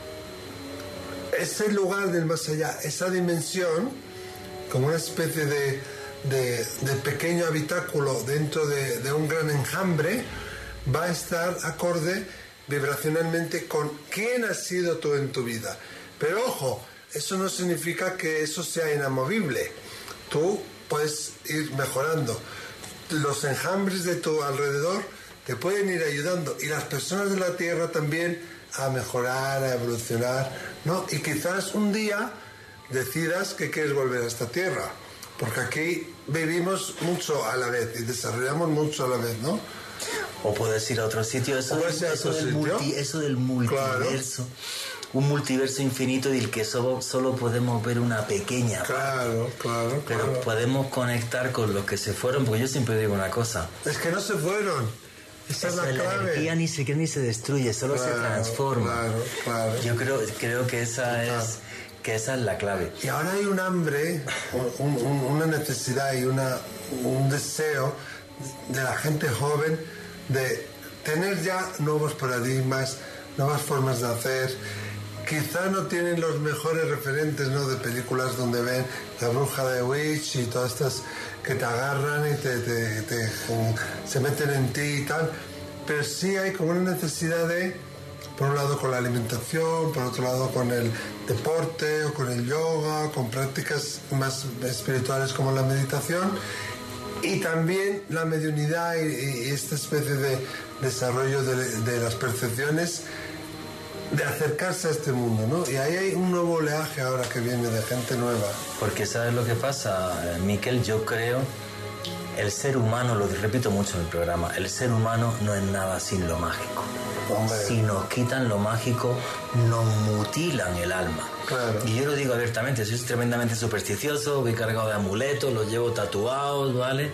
ese lugar del más allá, esa dimensión, como una especie de pequeño habitáculo dentro de un gran enjambre, va a estar acorde vibracionalmente con quién has sido tú en tu vida. Pero ojo, eso no significa que eso sea inamovible. Tú puedes ir mejorando. Los enjambres de tu alrededor te pueden ir ayudando, y las personas de la Tierra también, a mejorar, a evolucionar, ¿no? Y quizás un día decidas que quieres volver a esta Tierra, porque aquí vivimos mucho a la vez y desarrollamos mucho a la vez, ¿no? O puedes ir a otro sitio, eso del multiverso. Claro. Un multiverso infinito del que solo podemos ver una pequeña parte. Claro. Pero podemos conectar con los que se fueron, porque yo siempre digo una cosa. Es que no se fueron. Esa es la clave. La energía ni se destruye, solo se transforma. Claro. Yo creo que esa es la clave. Y ahora hay un hambre, una necesidad y un deseo de la gente joven de tener ya nuevos paradigmas, nuevas formas de hacer. Quizá no tienen los mejores referentes, ¿no?, de películas donde ven La Bruja de Witch y todas estas que te agarran y se meten en ti y tal, pero sí hay como una necesidad de, por un lado con la alimentación, por otro lado con el deporte o con el yoga, con prácticas más espirituales como la meditación, y también la mediunidad y esta especie de desarrollo de las percepciones, de acercarse a este mundo, ¿no? Y ahí hay un nuevo oleaje ahora que viene de gente nueva. Porque ¿sabes lo que pasa, Miquel? Yo creo, el ser humano, lo repito mucho en el programa, el ser humano no es nada sin lo mágico. Hombre. Si nos quitan lo mágico, nos mutilan el alma. Claro. Y yo lo digo abiertamente, soy tremendamente supersticioso, voy cargado de amuletos, los llevo tatuados, ¿vale?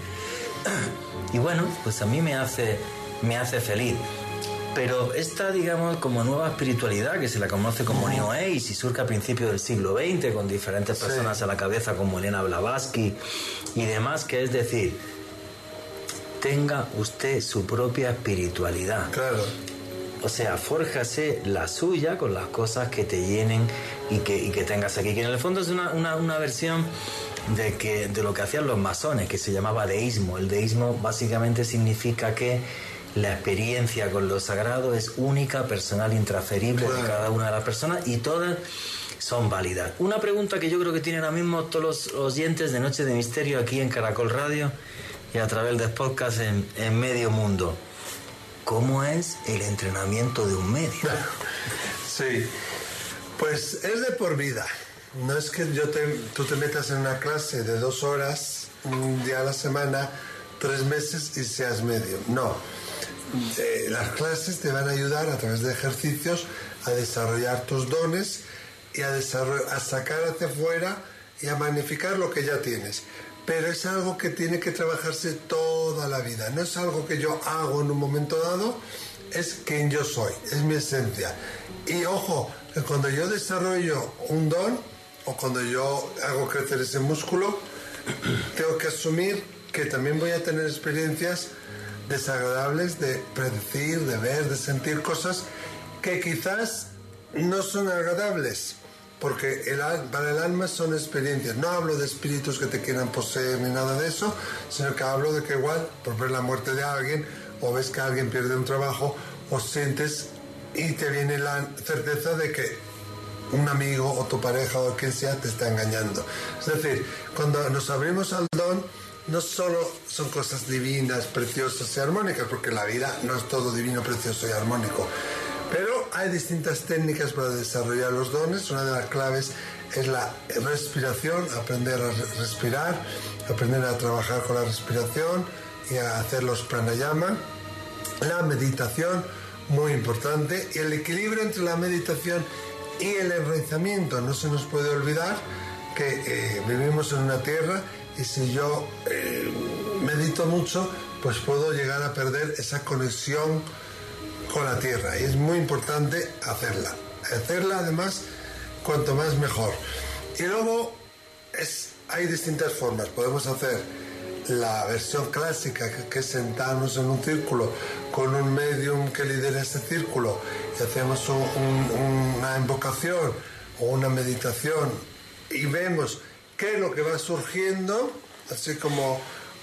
Y bueno, pues a mí me hace feliz. Pero esta, digamos, como nueva espiritualidad, que se la conoce como New Age y surge a principios del siglo XX, con diferentes personas a la cabeza como Elena Blavatsky y demás, que es decir, tenga usted su propia espiritualidad. Claro. O sea, fórjase la suya con las cosas que te llenen y que tengas aquí. Que en el fondo es una versión de lo que hacían los masones, que se llamaba deísmo. El deísmo básicamente significa que la experiencia con lo sagrado es única, personal, intransferible de cada una de las personas, y todas son válidas. Una pregunta que yo creo que tienen ahora mismo todos los oyentes de Noche de Misterio aquí en Caracol Radio y a través de podcast en medio mundo. ¿Cómo es el entrenamiento de un medio? Sí, pues es de por vida. No es que tú te metas en una clase de 2 horas, un día a la semana, 3 meses y seas medio. No. Las clases te van a ayudar a través de ejercicios a desarrollar tus dones y a sacar hacia afuera y a magnificar lo que ya tienes. Pero es algo que tiene que trabajarse toda la vida. No es algo que yo hago en un momento dado, es quien yo soy, es mi esencia. Y ojo, que cuando yo desarrollo un don o cuando yo hago crecer ese músculo, tengo que asumir que también voy a tener experiencias desagradables de predecir, de ver, de sentir cosas que quizás no son agradables, porque para el alma son experiencias. No hablo de espíritus que te quieran poseer ni nada de eso, sino que hablo de que igual, por ver la muerte de alguien, o ves que alguien pierde un trabajo, o sientes y te viene la certeza de que un amigo o tu pareja o quien sea te está engañando. Es decir, cuando nos abrimos al don, no solo son cosas divinas, preciosas y armónicas, porque la vida no es todo divino, precioso y armónico, pero hay distintas técnicas para desarrollar los dones. Una de las claves es la respiración, aprender a respirar, aprender a trabajar con la respiración y a hacer los pranayama. La meditación, muy importante, y el equilibrio entre la meditación y el enraizamiento. No se nos puede olvidar que vivimos en una tierra, y si yo medito mucho, pues puedo llegar a perder esa conexión con la tierra, y es muy importante hacerla además, cuanto más mejor. Y luego hay distintas formas. Podemos hacer la versión clásica, que es sentarnos en un círculo con un medium que lidera ese círculo y hacemos una invocación o una meditación y vemos qué es lo que va surgiendo, así como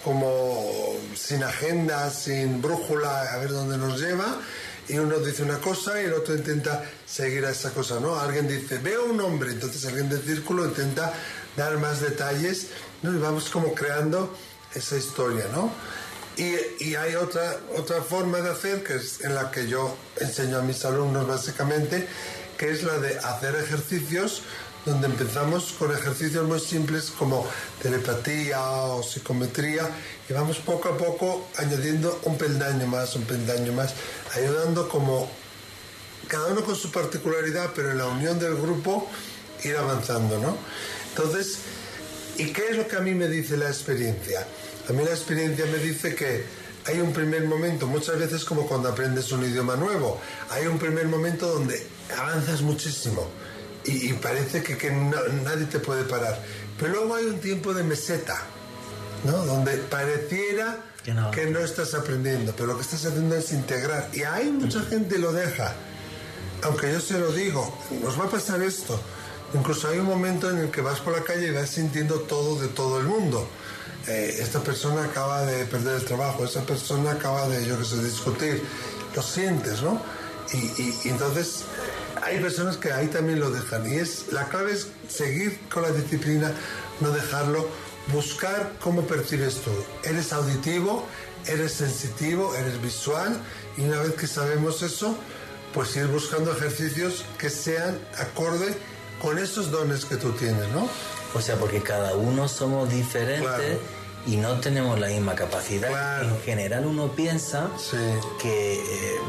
sin agenda, sin brújula, a ver dónde nos lleva, y uno dice una cosa y el otro intenta seguir a esa cosa, ¿no? Alguien dice, veo un hombre, entonces alguien del círculo intenta dar más detalles, ¿no? Y vamos como creando esa historia, ¿no? Y hay otra forma de hacer, que es en la que yo enseño a mis alumnos básicamente, que es la de hacer ejercicios, donde empezamos con ejercicios muy simples como telepatía o psicometría, y vamos poco a poco añadiendo un peldaño más, ayudando como cada uno con su particularidad, pero en la unión del grupo ir avanzando, ¿no? Entonces, ¿y qué es lo que a mí me dice la experiencia? A mí la experiencia me dice que hay un primer momento, muchas veces como cuando aprendes un idioma nuevo, hay un primer momento donde avanzas muchísimo y parece que nadie te puede parar. Pero luego hay un tiempo de meseta, ¿no? Donde pareciera que no estás aprendiendo, pero lo que estás haciendo es integrar. Y hay mucha gente lo deja. Aunque yo se lo digo, nos va a pasar esto. Incluso hay un momento en el que vas por la calle y vas sintiendo todo de todo el mundo. Esta persona acaba de perder el trabajo, esa persona acaba de, discutir. Lo sientes, ¿no? Y entonces hay personas que ahí también lo dejan. Y la clave es seguir con la disciplina, no dejarlo, buscar cómo percibes tú. Eres auditivo, eres sensitivo, eres visual, y una vez que sabemos eso, pues ir buscando ejercicios que sean acorde con esos dones que tú tienes, ¿no? O sea, porque cada uno somos diferentes, claro, y no tenemos la misma capacidad. Claro. En general uno piensa que,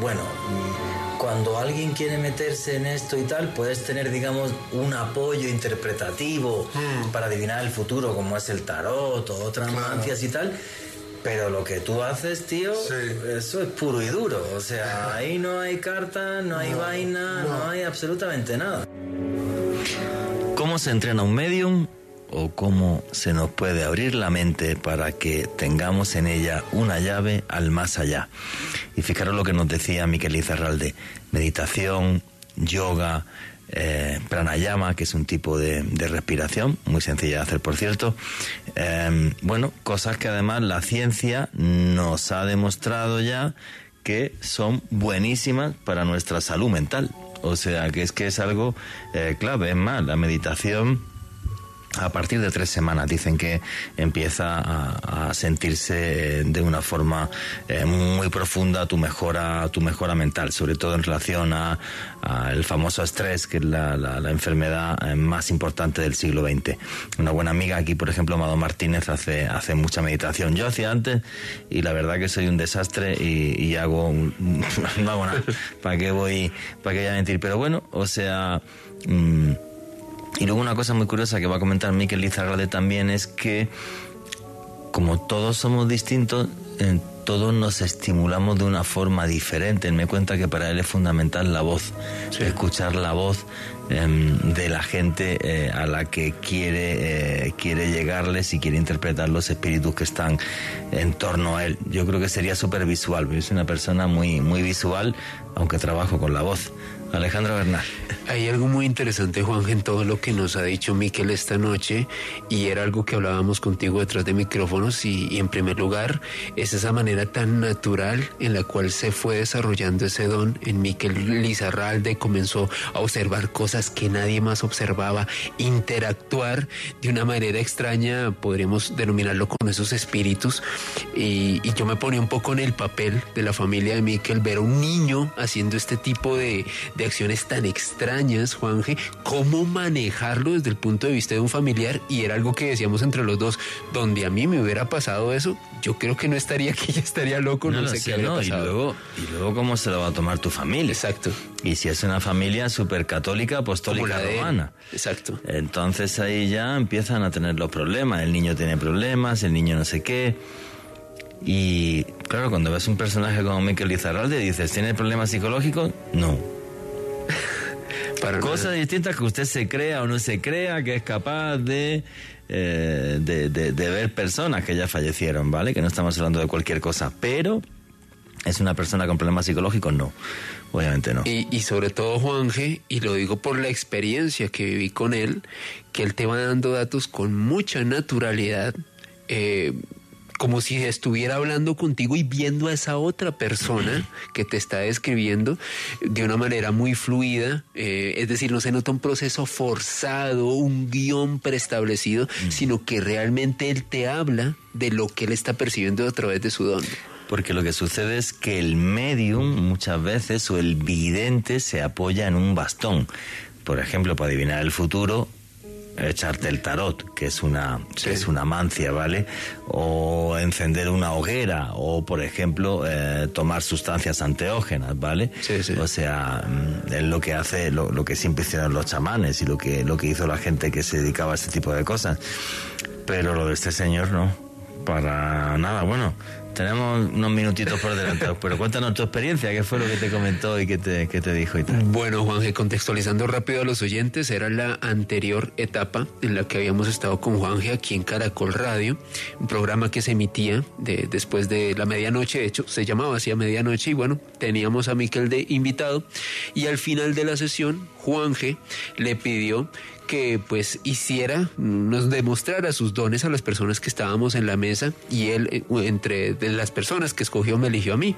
cuando alguien quiere meterse en esto y tal, puedes tener, digamos, un apoyo interpretativo para adivinar el futuro, como es el tarot o otras mancias y tal. Pero lo que tú haces, tío, eso es puro y duro. O sea, ahí no hay carta, no hay vaina, no hay absolutamente nada. ¿Cómo se entrena un medium? ¿O cómo se nos puede abrir la mente para que tengamos en ella una llave al más allá? Y fijaros lo que nos decía Miquel Lizarralde: meditación, yoga, pranayama, que es un tipo de respiración muy sencilla de hacer, por cierto. Cosas que además la ciencia nos ha demostrado ya que son buenísimas para nuestra salud mental. O sea, que es algo clave. Es más, la meditación, a partir de 3 semanas dicen que empieza a sentirse de una forma muy profunda tu mejora mental, sobre todo en relación a el famoso estrés, que es la enfermedad más importante del siglo XX. Una buena amiga aquí, por ejemplo, Amado Martínez, hace mucha meditación. Yo hacía antes y la verdad que soy un desastre y no hago nada. ¿Para qué voy a mentir? Pero bueno, o sea... Y luego una cosa muy curiosa que va a comentar Miquel Lizarralde también es que, como todos somos distintos, todos nos estimulamos de una forma diferente. Él me cuenta que para él es fundamental la voz, escuchar la voz de la gente a la que quiere llegarles y quiere interpretar los espíritus que están en torno a él. Yo creo que sería súper visual. Yo soy una persona muy, muy visual, aunque trabajo con la voz. Alejandro Bernal. Hay algo muy interesante, Juan, en todo lo que nos ha dicho Miquel esta noche, y era algo que hablábamos contigo detrás de micrófonos, y en primer lugar es esa manera tan natural en la cual se fue desarrollando ese don. En Miquel Lizarralde comenzó a observar cosas las que nadie más observaba, interactuar de una manera extraña, podríamos denominarlo con esos espíritus, y yo me ponía un poco en el papel de la familia de Miquel, ver a un niño haciendo este tipo de acciones tan extrañas, Juanje, cómo manejarlo desde el punto de vista de un familiar, y era algo que decíamos entre los dos, donde a mí me hubiera pasado eso, yo creo que no estaría aquí, ya estaría loco, no sé qué habría pasado. Y luego cómo se lo va a tomar tu familia. Exacto. Y si es una familia súper católica, apostólica, romana. Exacto. Entonces ahí ya empiezan a tener los problemas. El niño tiene problemas, el niño no sé qué. Y claro, cuando ves un personaje como Miquel Lizarralde, dices, ¿tiene problemas psicológicos? No. Cosas distintas que usted se crea o no se crea que es capaz de ver personas que ya fallecieron, ¿vale? Que no estamos hablando de cualquier cosa, pero ¿es una persona con problemas psicológicos? No, obviamente no. Y sobre todo, Juanje, y lo digo por la experiencia que viví con él, que él te va dando datos con mucha naturalidad, como si estuviera hablando contigo y viendo a esa otra persona que te está describiendo de una manera muy fluida, es decir, no se nota un proceso forzado, un guión preestablecido, sino que realmente él te habla de lo que él está percibiendo a través de su don. Porque lo que sucede es que el medium muchas veces, o el vidente, se apoya en un bastón. Por ejemplo, para adivinar el futuro, echarte el tarot, que es una mancia, ¿vale? O encender una hoguera, o por ejemplo tomar sustancias anteógenas, ¿vale? Sí. O sea, es lo que hace, lo que siempre hicieron los chamanes y lo que hizo la gente que se dedicaba a este tipo de cosas. Pero lo de este señor no, para nada. Bueno, tenemos unos minutitos por delante, pero cuéntanos tu experiencia, qué fue lo que te comentó y qué te dijo y tal. Bueno, Juanje, contextualizando rápido a los oyentes, era la anterior etapa en la que habíamos estado con Juanje aquí en Caracol Radio, un programa que se emitía después de la medianoche, de hecho se llamaba así a medianoche, y bueno, teníamos a Miquel de invitado, y al final de la sesión Juanje le pidió que pues nos demostrara sus dones a las personas que estábamos en la mesa, y él, entre de las personas que escogió, me eligió a mí.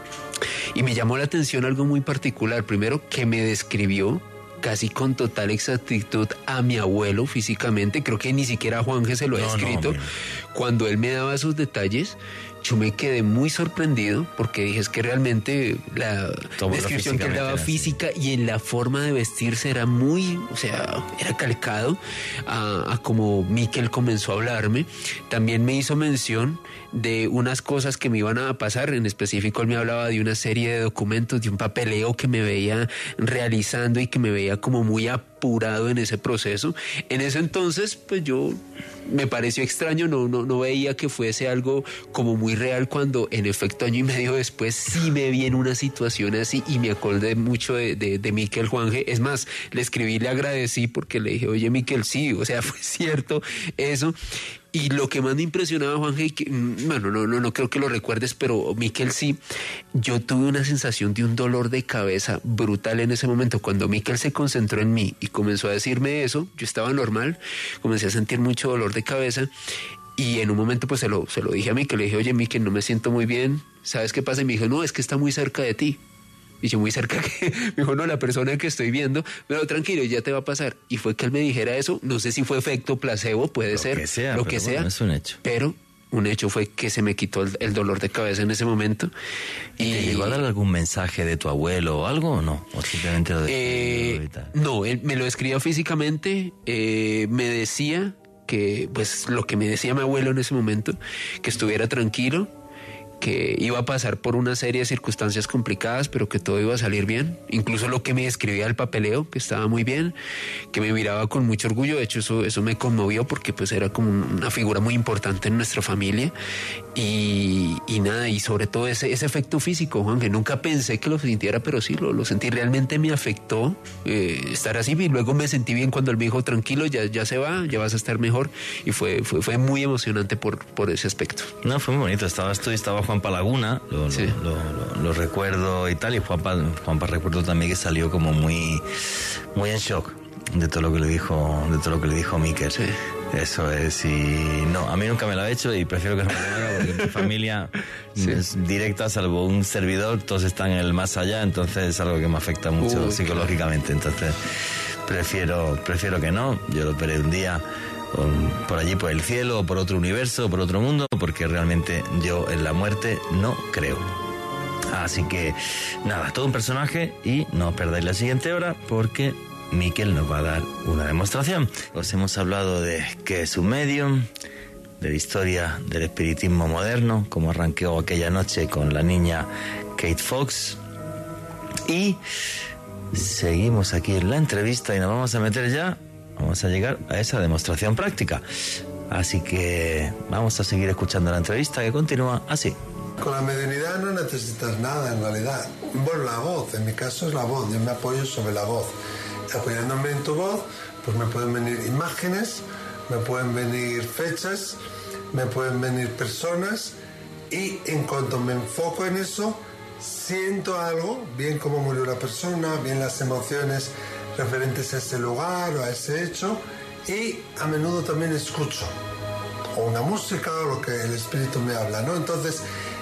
Y me llamó la atención algo muy particular. Primero, que me describió casi con total exactitud a mi abuelo físicamente. Creo que ni siquiera a Juanje se lo he escrito. Cuando él me daba esos detalles, yo me quedé muy sorprendido, porque dije, es que realmente la descripción que él daba física y en la forma de vestirse era muy, o sea, era calcado a como Miquel comenzó a hablarme. También me hizo mención de unas cosas que me iban a pasar. En específico, él me hablaba de una serie de documentos, de un papeleo que me veía realizando y que me veía como muy apurado en ese proceso. En ese entonces, pues yo me pareció extraño, no veía que fuese algo como muy real, cuando en efecto año y medio después sí me vi en una situación así, y me acordé mucho de Miquel, Juanje. Es más, le escribí, le agradecí, porque le dije, oye Miquel, sí, o sea, fue cierto eso. Y lo que más me impresionaba, Juanje, y que, bueno, no creo que lo recuerdes, pero Miquel sí, yo tuve una sensación de un dolor de cabeza brutal en ese momento. Cuando Miquel se concentró en mí y comenzó a decirme eso, yo estaba normal, comencé a sentir mucho dolor de cabeza, y en un momento pues se lo dije a Miquel, le dije, oye Miquel, no me siento muy bien, ¿sabes qué pasa? Y me dijo, no, es que está muy cerca de ti. Y yo, muy cerca, que me dijo, no, la persona que estoy viendo, pero tranquilo, ya te va a pasar. Y fue que él me dijera eso, no sé si fue efecto placebo, puede ser, lo que sea, bueno, es un hecho. Pero un hecho fue que se me quitó el dolor de cabeza en ese momento. ¿Y te llegó a dar algún mensaje de tu abuelo o algo, o no? ¿O simplemente lo describió y tal? No, él me lo escribió físicamente, me decía que, pues, lo que me decía mi abuelo en ese momento, que estuviera tranquilo, que iba a pasar por una serie de circunstancias complicadas, pero que todo iba a salir bien. Incluso lo que me describía el papeleo, que estaba muy bien, que me miraba con mucho orgullo. De hecho, eso me conmovió, porque pues era como una figura muy importante en nuestra familia. Y nada, y sobre todo ese efecto físico, Juan, que nunca pensé que lo sintiera, pero sí lo sentí. Realmente me afectó estar así, y luego me sentí bien cuando él me dijo, tranquilo, ya se va, ya vas a estar mejor. Y fue muy emocionante por ese aspecto. No, fue muy bonito. Estaba Juanpa Laguna, lo recuerdo y tal, y Juanpa recuerdo también que salió como muy en shock de todo lo que le dijo Miquel. Sí. Eso es, y no, a mí nunca me lo ha hecho, y prefiero que no me lo haga, porque mi familia es directa, salvo un servidor, todos están en el más allá, entonces es algo que me afecta mucho psicológicamente, entonces prefiero que no. Yo lo veré un día por allí, por el cielo, o por otro universo, o por otro mundo, porque realmente yo en la muerte no creo. Así que nada, todo un personaje, y no os perdáis la siguiente hora porque Miquel nos va a dar una demostración. Os hemos hablado de qué es un medium, de la historia del espiritismo moderno, cómo arranqueó aquella noche con la niña Kate Fox, y seguimos aquí en la entrevista y nos vamos a meter ya, vamos a llegar a esa demostración práctica. Así que vamos a seguir escuchando la entrevista, que continúa así. Con la mediunidad no necesitas nada en realidad. Bueno, la voz, en mi caso es la voz, yo me apoyo sobre la voz. Apoyándome en tu voz, pues me pueden venir imágenes, me pueden venir fechas, me pueden venir personas, y en cuanto me enfoco en eso, siento algo, bien cómo murió la persona, bien las emociones referentes a ese lugar o a ese hecho, y a menudo también escucho o una música o lo que el espíritu me habla, ¿no? Entonces,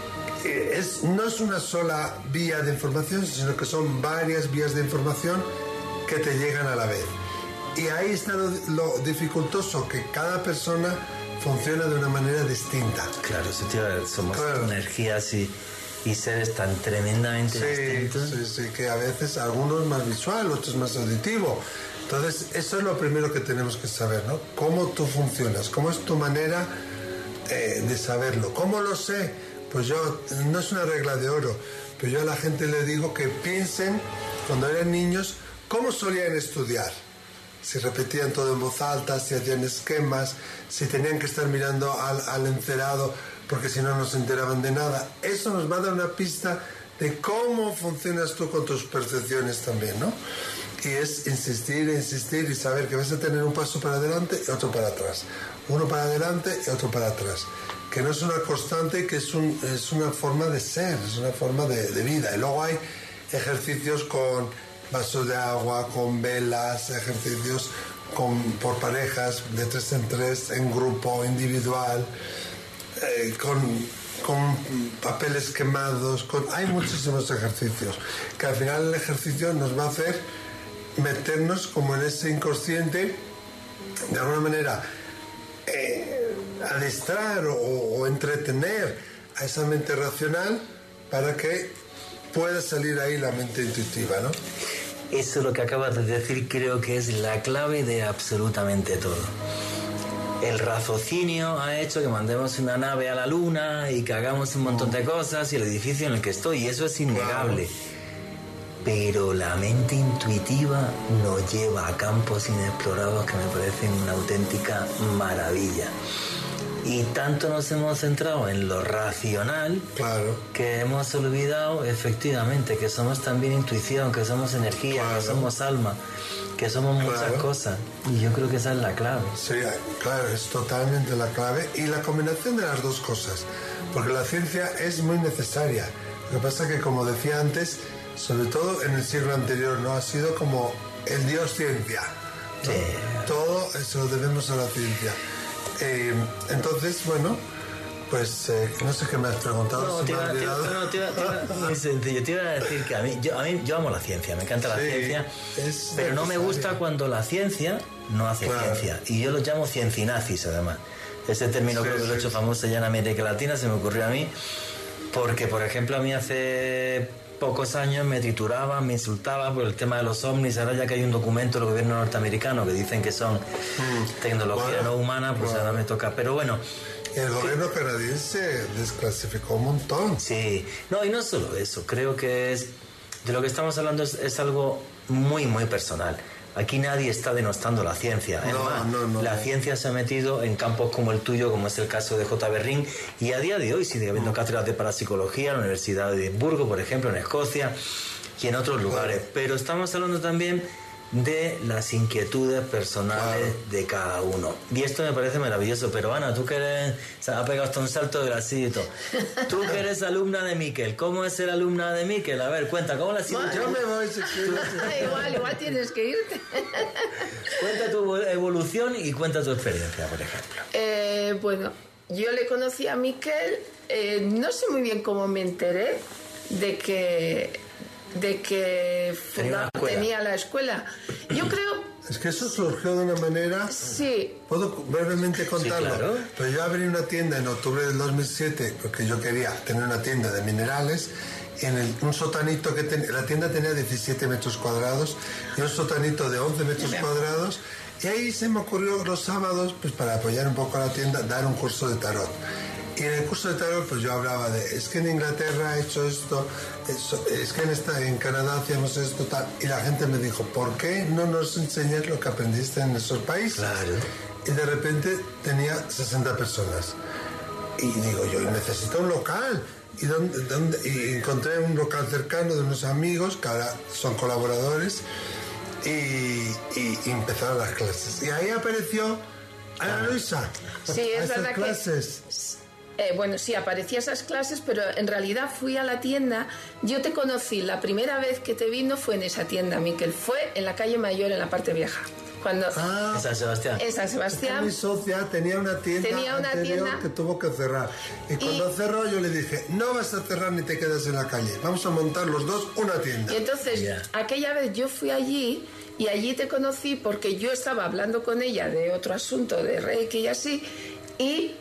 no es una sola vía de información, sino que son varias vías de información que te llegan a la vez. Y ahí está lo dificultoso, que cada persona funciona de una manera distinta. Claro, somos energías y seres tan tremendamente distintos. Sí, que a veces algunos más visual, otros más auditivo. Entonces, eso es lo primero que tenemos que saber, ¿no? Cómo tú funcionas, cómo es tu manera de saberlo. ¿Cómo lo sé? Pues yo, no es una regla de oro, pero yo a la gente le digo que piensen, cuando eran niños, cómo solían estudiar. Si repetían todo en voz alta, si hacían esquemas, si tenían que estar mirando al encerado, porque si no se enteraban de nada. Eso nos va a dar una pista de cómo funcionas tú con tus percepciones también, ¿no? Y es insistir y saber que vas a tener un paso para adelante y otro para atrás. Uno para adelante y otro para atrás. Que no es una constante, que es una forma de ser, es una forma de vida. Y luego hay ejercicios con vasos de agua, con velas, ejercicios por parejas, de 3 en 3, en grupo, individual, con papeles quemados, hay muchísimos ejercicios, que al final el ejercicio nos va a hacer meternos como en ese inconsciente, de alguna manera, adiestrar o entretener a esa mente racional para que pueda salir ahí la mente intuitiva, ¿no? Eso es lo que acabas de decir, creo que es la clave de absolutamente todo. El raciocinio ha hecho que mandemos una nave a la luna y que hagamos un montón de cosas, y el edificio en el que estoy, y eso es innegable. Pero la mente intuitiva nos lleva a campos inexplorados que me parecen una auténtica maravilla. Y tanto nos hemos centrado en lo racional, claro, que hemos olvidado efectivamente que somos también intuición, que somos energía, claro, que somos alma, que somos muchas cosas. Y yo creo que esa es la clave. Sí, claro, es totalmente la clave. Y la combinación de las dos cosas, porque la ciencia es muy necesaria. Lo que pasa es que, como decía antes, sobre todo en el siglo anterior, ¿no? Ha sido como el dios ciencia, ¿no? Sí. Todo eso lo debemos a la ciencia. Entonces, bueno, pues no sé qué me has preguntado. No, muy sencillo. Te iba a decir que yo amo la ciencia, me encanta la ciencia, pero no me gusta cuando la ciencia no hace ciencia. Y yo lo llamo ciencinazis, además. Ese término creo que lo he hecho famoso ya en América Latina, se me ocurrió a mí, porque, por ejemplo, a mí hace pocos años me trituraban, me insultaban por el tema de los ovnis. Ahora, ya que hay un documento del gobierno norteamericano que dicen que son tecnología no humana, pues ahora me toca. Pero bueno, el gobierno canadiense desclasificó un montón. Sí, no, y no solo eso, creo que de lo que estamos hablando es algo muy, muy personal. Aquí nadie está denostando la ciencia. La ciencia se ha metido en campos como el tuyo, como es el caso de J. Berrin, y a día de hoy sigue habiendo cátedras de parapsicología en la Universidad de Edimburgo, por ejemplo, en Escocia y en otros lugares. Pero estamos hablando también de las inquietudes personales de cada uno. Y esto me parece maravilloso. Pero Ana, tú que eres... Se ha pegado hasta un salto de bracito. Tú que eres alumna de Miquel. ¿Cómo es ser alumna de Miquel? A ver, cuenta, ¿cómo la has sido? Yo me voy, si quieres. Igual tienes que irte. Cuenta tu evolución y cuenta tu experiencia, por ejemplo. Bueno, yo le conocí a Miquel, no sé muy bien cómo me enteré de que tenía la escuela. Yo creo... Es que eso surgió de una manera... Sí. ¿Puedo brevemente contarlo? Sí, claro. Pero yo abrí una tienda en octubre del 2007 porque yo quería tener una tienda de minerales en un sotanito que la tienda tenía 17 metros cuadrados y un sotanito de 11 metros cuadrados. Y ahí se me ocurrió los sábados, pues para apoyar un poco a la tienda, dar un curso de tarot. Y en el curso de tarot pues yo hablaba de, es que en Inglaterra he hecho esto, es que en Canadá hacíamos esto, tal. Y la gente me dijo, ¿por qué no nos enseñas lo que aprendiste en esos países? Claro. Y de repente tenía 60 personas. Y digo, yo necesito un local. Y encontré un local cercano de unos amigos que ahora son colaboradores y empezaron las clases. Y ahí apareció Ana Luisa. Sí, es verdad clases. que... bueno, sí, aparecía esas clases, pero en realidad fui a la tienda. Yo te conocí, la primera vez que te vi no fue en esa tienda, Miquel, fue en la calle Mayor, en la parte vieja. Cuando En San Sebastián. En San Sebastián. Mi socia tenía una tienda anterior que tuvo que cerrar. Y cuando cerró yo le dije, no vas a cerrar ni te quedas en la calle. Vamos a montar los dos una tienda. Y entonces, aquella vez yo fui allí y allí te conocí porque yo estaba hablando con ella de otro asunto, de Reiki y así, y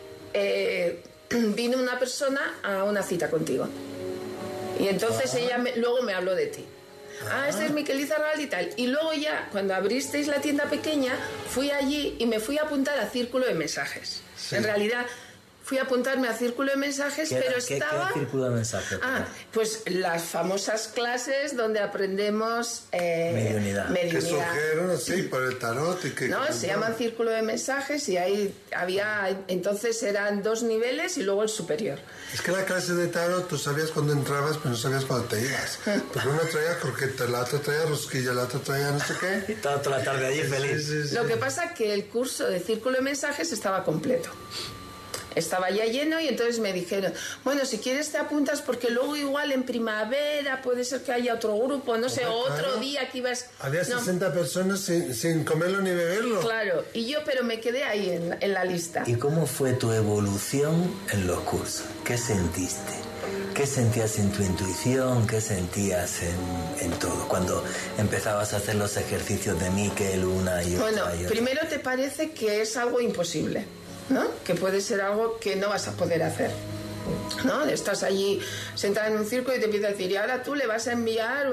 vino una persona a una cita contigo. Y entonces ella luego me habló de ti. Este es Miquel Lizarralde y tal. Y luego ya, cuando abristeis la tienda pequeña, fui allí y me fui a apuntar a Círculo de Mensajes. Sí. En realidad, fui a apuntarme a Círculo de Mensajes, pero estaba... ¿Qué Círculo de Mensajes? Pues las famosas clases donde aprendemos... mediunidad. Que surgieron así por el tarot y que... No, se llaman Círculo de Mensajes y ahí había... Entonces eran 2 niveles y luego el superior. Es que la clase de tarot tú sabías cuándo entrabas, pero no sabías cuándo te ibas. Porque una traía croquetas, la otra traía rosquilla, la otra traía no sé qué. Y toda la tarde allí feliz. Sí. Lo que pasa es que el curso de Círculo de Mensajes estaba completo. Estaba ya lleno y entonces me dijeron, bueno, si quieres te apuntas porque luego igual en primavera puede ser que haya otro grupo, no sé, otro día que ibas... Había 60 personas sin comerlo ni beberlo. Claro, y yo pero me quedé ahí en la lista. ¿Y cómo fue tu evolución en los cursos? ¿Qué sentiste? ¿Qué sentías en tu intuición? ¿Qué sentías en todo? Cuando empezabas a hacer los ejercicios de Miquel una y otra y otra. Bueno, primero te parece que es algo imposible, ¿no? Que puede ser algo que no vas a poder hacer, ¿no? Estás allí sentada en un círculo y te empieza a decir, y ahora tú le vas a enviar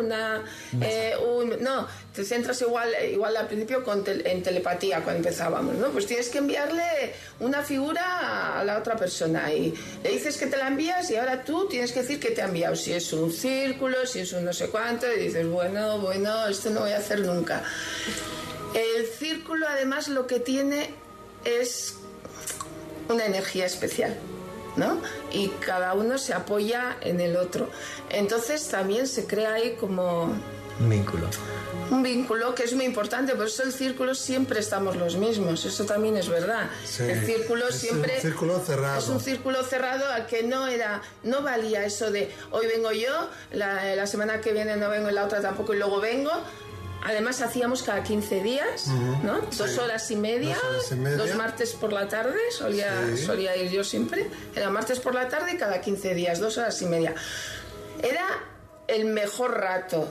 no, te centras igual al principio en telepatía cuando empezábamos, ¿no? Pues tienes que enviarle una figura a la otra persona y le dices que te la envías y ahora tú tienes que decir que te ha enviado, si es un círculo, si es un no sé cuánto, y dices, bueno, esto no voy a hacer nunca. El círculo además lo que tiene es una energía especial, ¿no? Y cada uno se apoya en el otro. Entonces también se crea ahí como... Un vínculo que es muy importante, por eso el círculo siempre estamos los mismos, eso también es verdad. Sí, el círculo siempre... Es un círculo cerrado. Es un círculo cerrado al que no valía eso de hoy vengo yo, la semana que viene no vengo y la otra tampoco y luego vengo. Además hacíamos cada 15 días, ¿no? 2 horas y media, 2 martes por la tarde, solía ir yo siempre. Era martes por la tarde y cada 15 días, 2 horas y media. Era el mejor rato.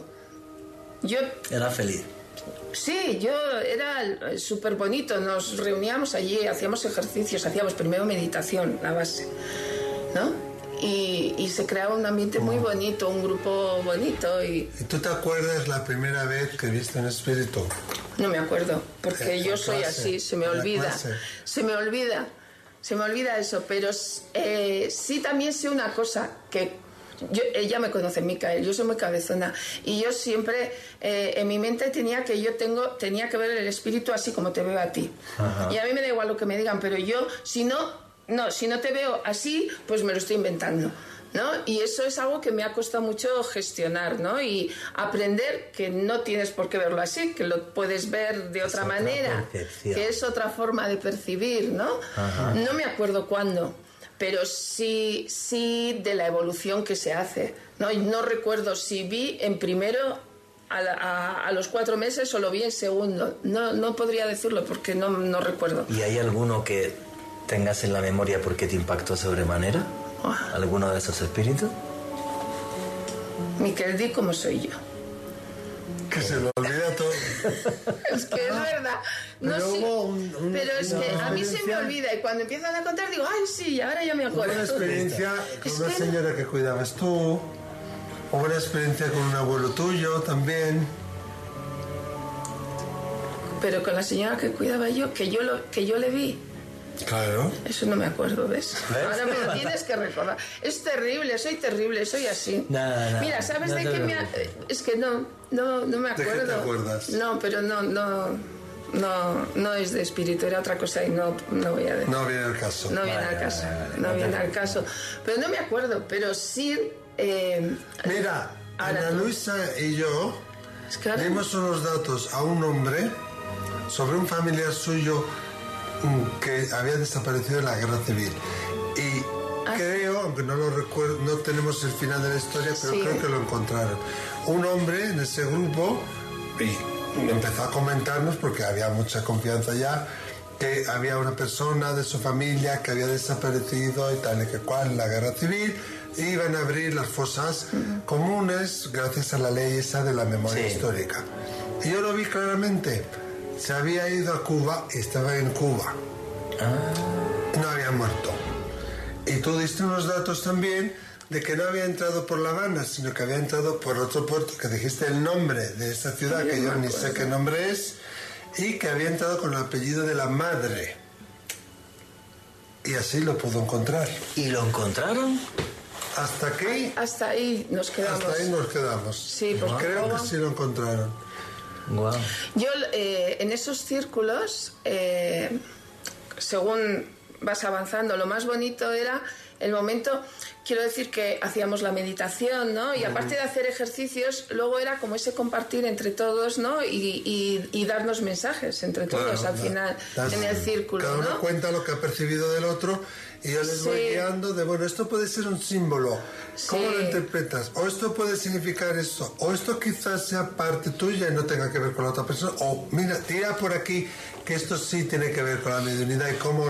Era feliz. Sí, era súper bonito. Nos reuníamos allí, hacíamos ejercicios, hacíamos primero meditación, la base, ¿no? Y se creaba un ambiente muy bonito, un grupo bonito. ¿Y tú te acuerdas la primera vez que viste un espíritu? No me acuerdo, porque yo soy así, se me olvida eso, pero sí también sé una cosa, que ella me conoce, Micael, yo soy muy cabezona y yo siempre en mi mente tenía que ver el espíritu así como te veo a ti. Ajá. Y a mí me da igual lo que me digan, pero yo si no te veo así, pues me lo estoy inventando, ¿no? Y eso es algo que me ha costado mucho gestionar, ¿no? Y aprender que no tienes por qué verlo así, que lo puedes ver de otra manera, que es otra forma de percibir, ¿no? Ajá. No me acuerdo cuándo, pero sí de la evolución que se hace, ¿no? Y no recuerdo si vi en primero a los 4 meses o lo vi en segundo. No podría decirlo porque no recuerdo. ¿Y hay alguno que tengas en la memoria porque te impactó sobremanera? ¿Alguno de esos espíritus? Miquel, di cómo soy yo. Que se lo olvida todo. Es que es verdad. No Pero sé, hubo pero es que a mí se me experiencia- olvida y cuando empiezan a contar digo, ay sí, ahora ya me Hubo acuerdo. una experiencia con Es una que- señora que cuidabas tú. Hubo una experiencia con un abuelo tuyo también. Pero con la señora que cuidaba yo, que yo le vi. Claro. Eso no me acuerdo, ¿ves? ¿Ves? Ahora me lo tienes que recordar. Es terrible, soy así. Nada, Mira, ¿sabes no de te qué preocupes. es que no me qué acuerdo. te acuerdas? No, pero no es de espíritu, era otra cosa y no voy a decir. No viene el caso. No viene Vale, al caso, vale, no no viene te al caso. Pero no me acuerdo, pero sí... Mira, Ahora Ana tú. Luisa y yo es que ahora- dimos unos datos a un hombre sobre un familiar suyo que había desaparecido en la guerra civil. Y creo, aunque no lo recuerdo, no tenemos el final de la historia, pero Sí. creo que lo encontraron. Un hombre en ese grupo y empezó a comentarnos, porque había mucha confianza ya, que había una persona de su familia que había desaparecido y tal y que cual en la guerra civil. Iban a abrir las fosas comunes gracias a la ley esa de la memoria Sí. histórica. Y yo lo vi claramente. Se había ido a Cuba y estaba en Cuba. No había muerto. Y tú diste unos datos también de que no había entrado por La Habana, sino que había entrado por otro puerto, que dijiste el nombre de esa ciudad, que yo ni sé qué nombre es, y que había entrado con el apellido de la madre. Y así lo pudo encontrar. ¿Y lo encontraron? Hasta aquí, Hasta ahí nos quedamos. hasta ahí nos quedamos. Sí, pues Creo ¿cómo? que sí lo encontraron. Guau. Yo en esos círculos, según vas avanzando, lo más bonito era el momento, quiero decir que hacíamos la meditación, ¿no? Y aparte de hacer ejercicios, luego era como ese compartir entre todos, ¿no? Y darnos mensajes entre todos Claro, al final, das- en el círculo, Cada uno ¿no? cuenta lo que ha percibido del otro y yo les voy Sí. guiando de, bueno, esto puede ser un símbolo, ¿cómo Sí. lo interpretas? O esto puede significar esto, o esto quizás sea parte tuya y no tenga que ver con la otra persona, o mira, tira por aquí que esto sí tiene que ver con la mediunidad y cómo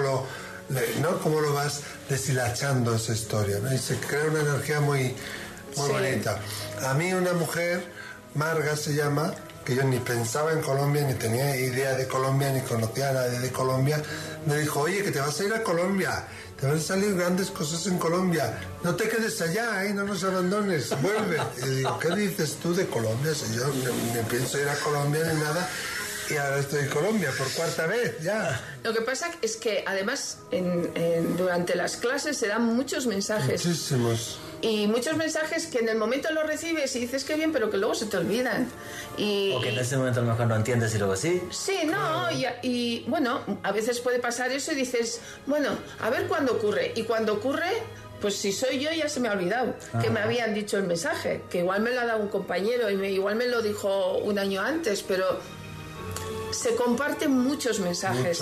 lo vas deshilachando esa historia, ¿no? Y se crea una energía muy Sí. bonita. A mí una mujer, Marga se llama, que yo ni pensaba en Colombia, ni tenía idea de Colombia, ni conocía a nadie de Colombia, me dijo, oye, que te vas a ir a Colombia, te van a salir grandes cosas en Colombia, no te quedes allá, no nos abandones, vuelve. Y digo, ¿qué dices tú de Colombia? Si yo ni pienso ir a Colombia ni nada, y ahora estoy en Colombia por cuarta vez, ya. Lo que pasa es que además durante las clases se dan muchos mensajes. Muchísimos. Y muchos mensajes que en el momento los recibes y dices que bien, pero que luego se te olvidan. Y, O que en ese momento a lo mejor no entiendes y luego sí. sí, no, y bueno, a veces puede pasar eso y dices, bueno, a ver cuándo ocurre. Y cuando ocurre, pues si soy yo ya se me ha olvidado que me habían dicho el mensaje, que igual me lo ha dado un compañero y igual me lo dijo un año antes, pero se comparten muchos mensajes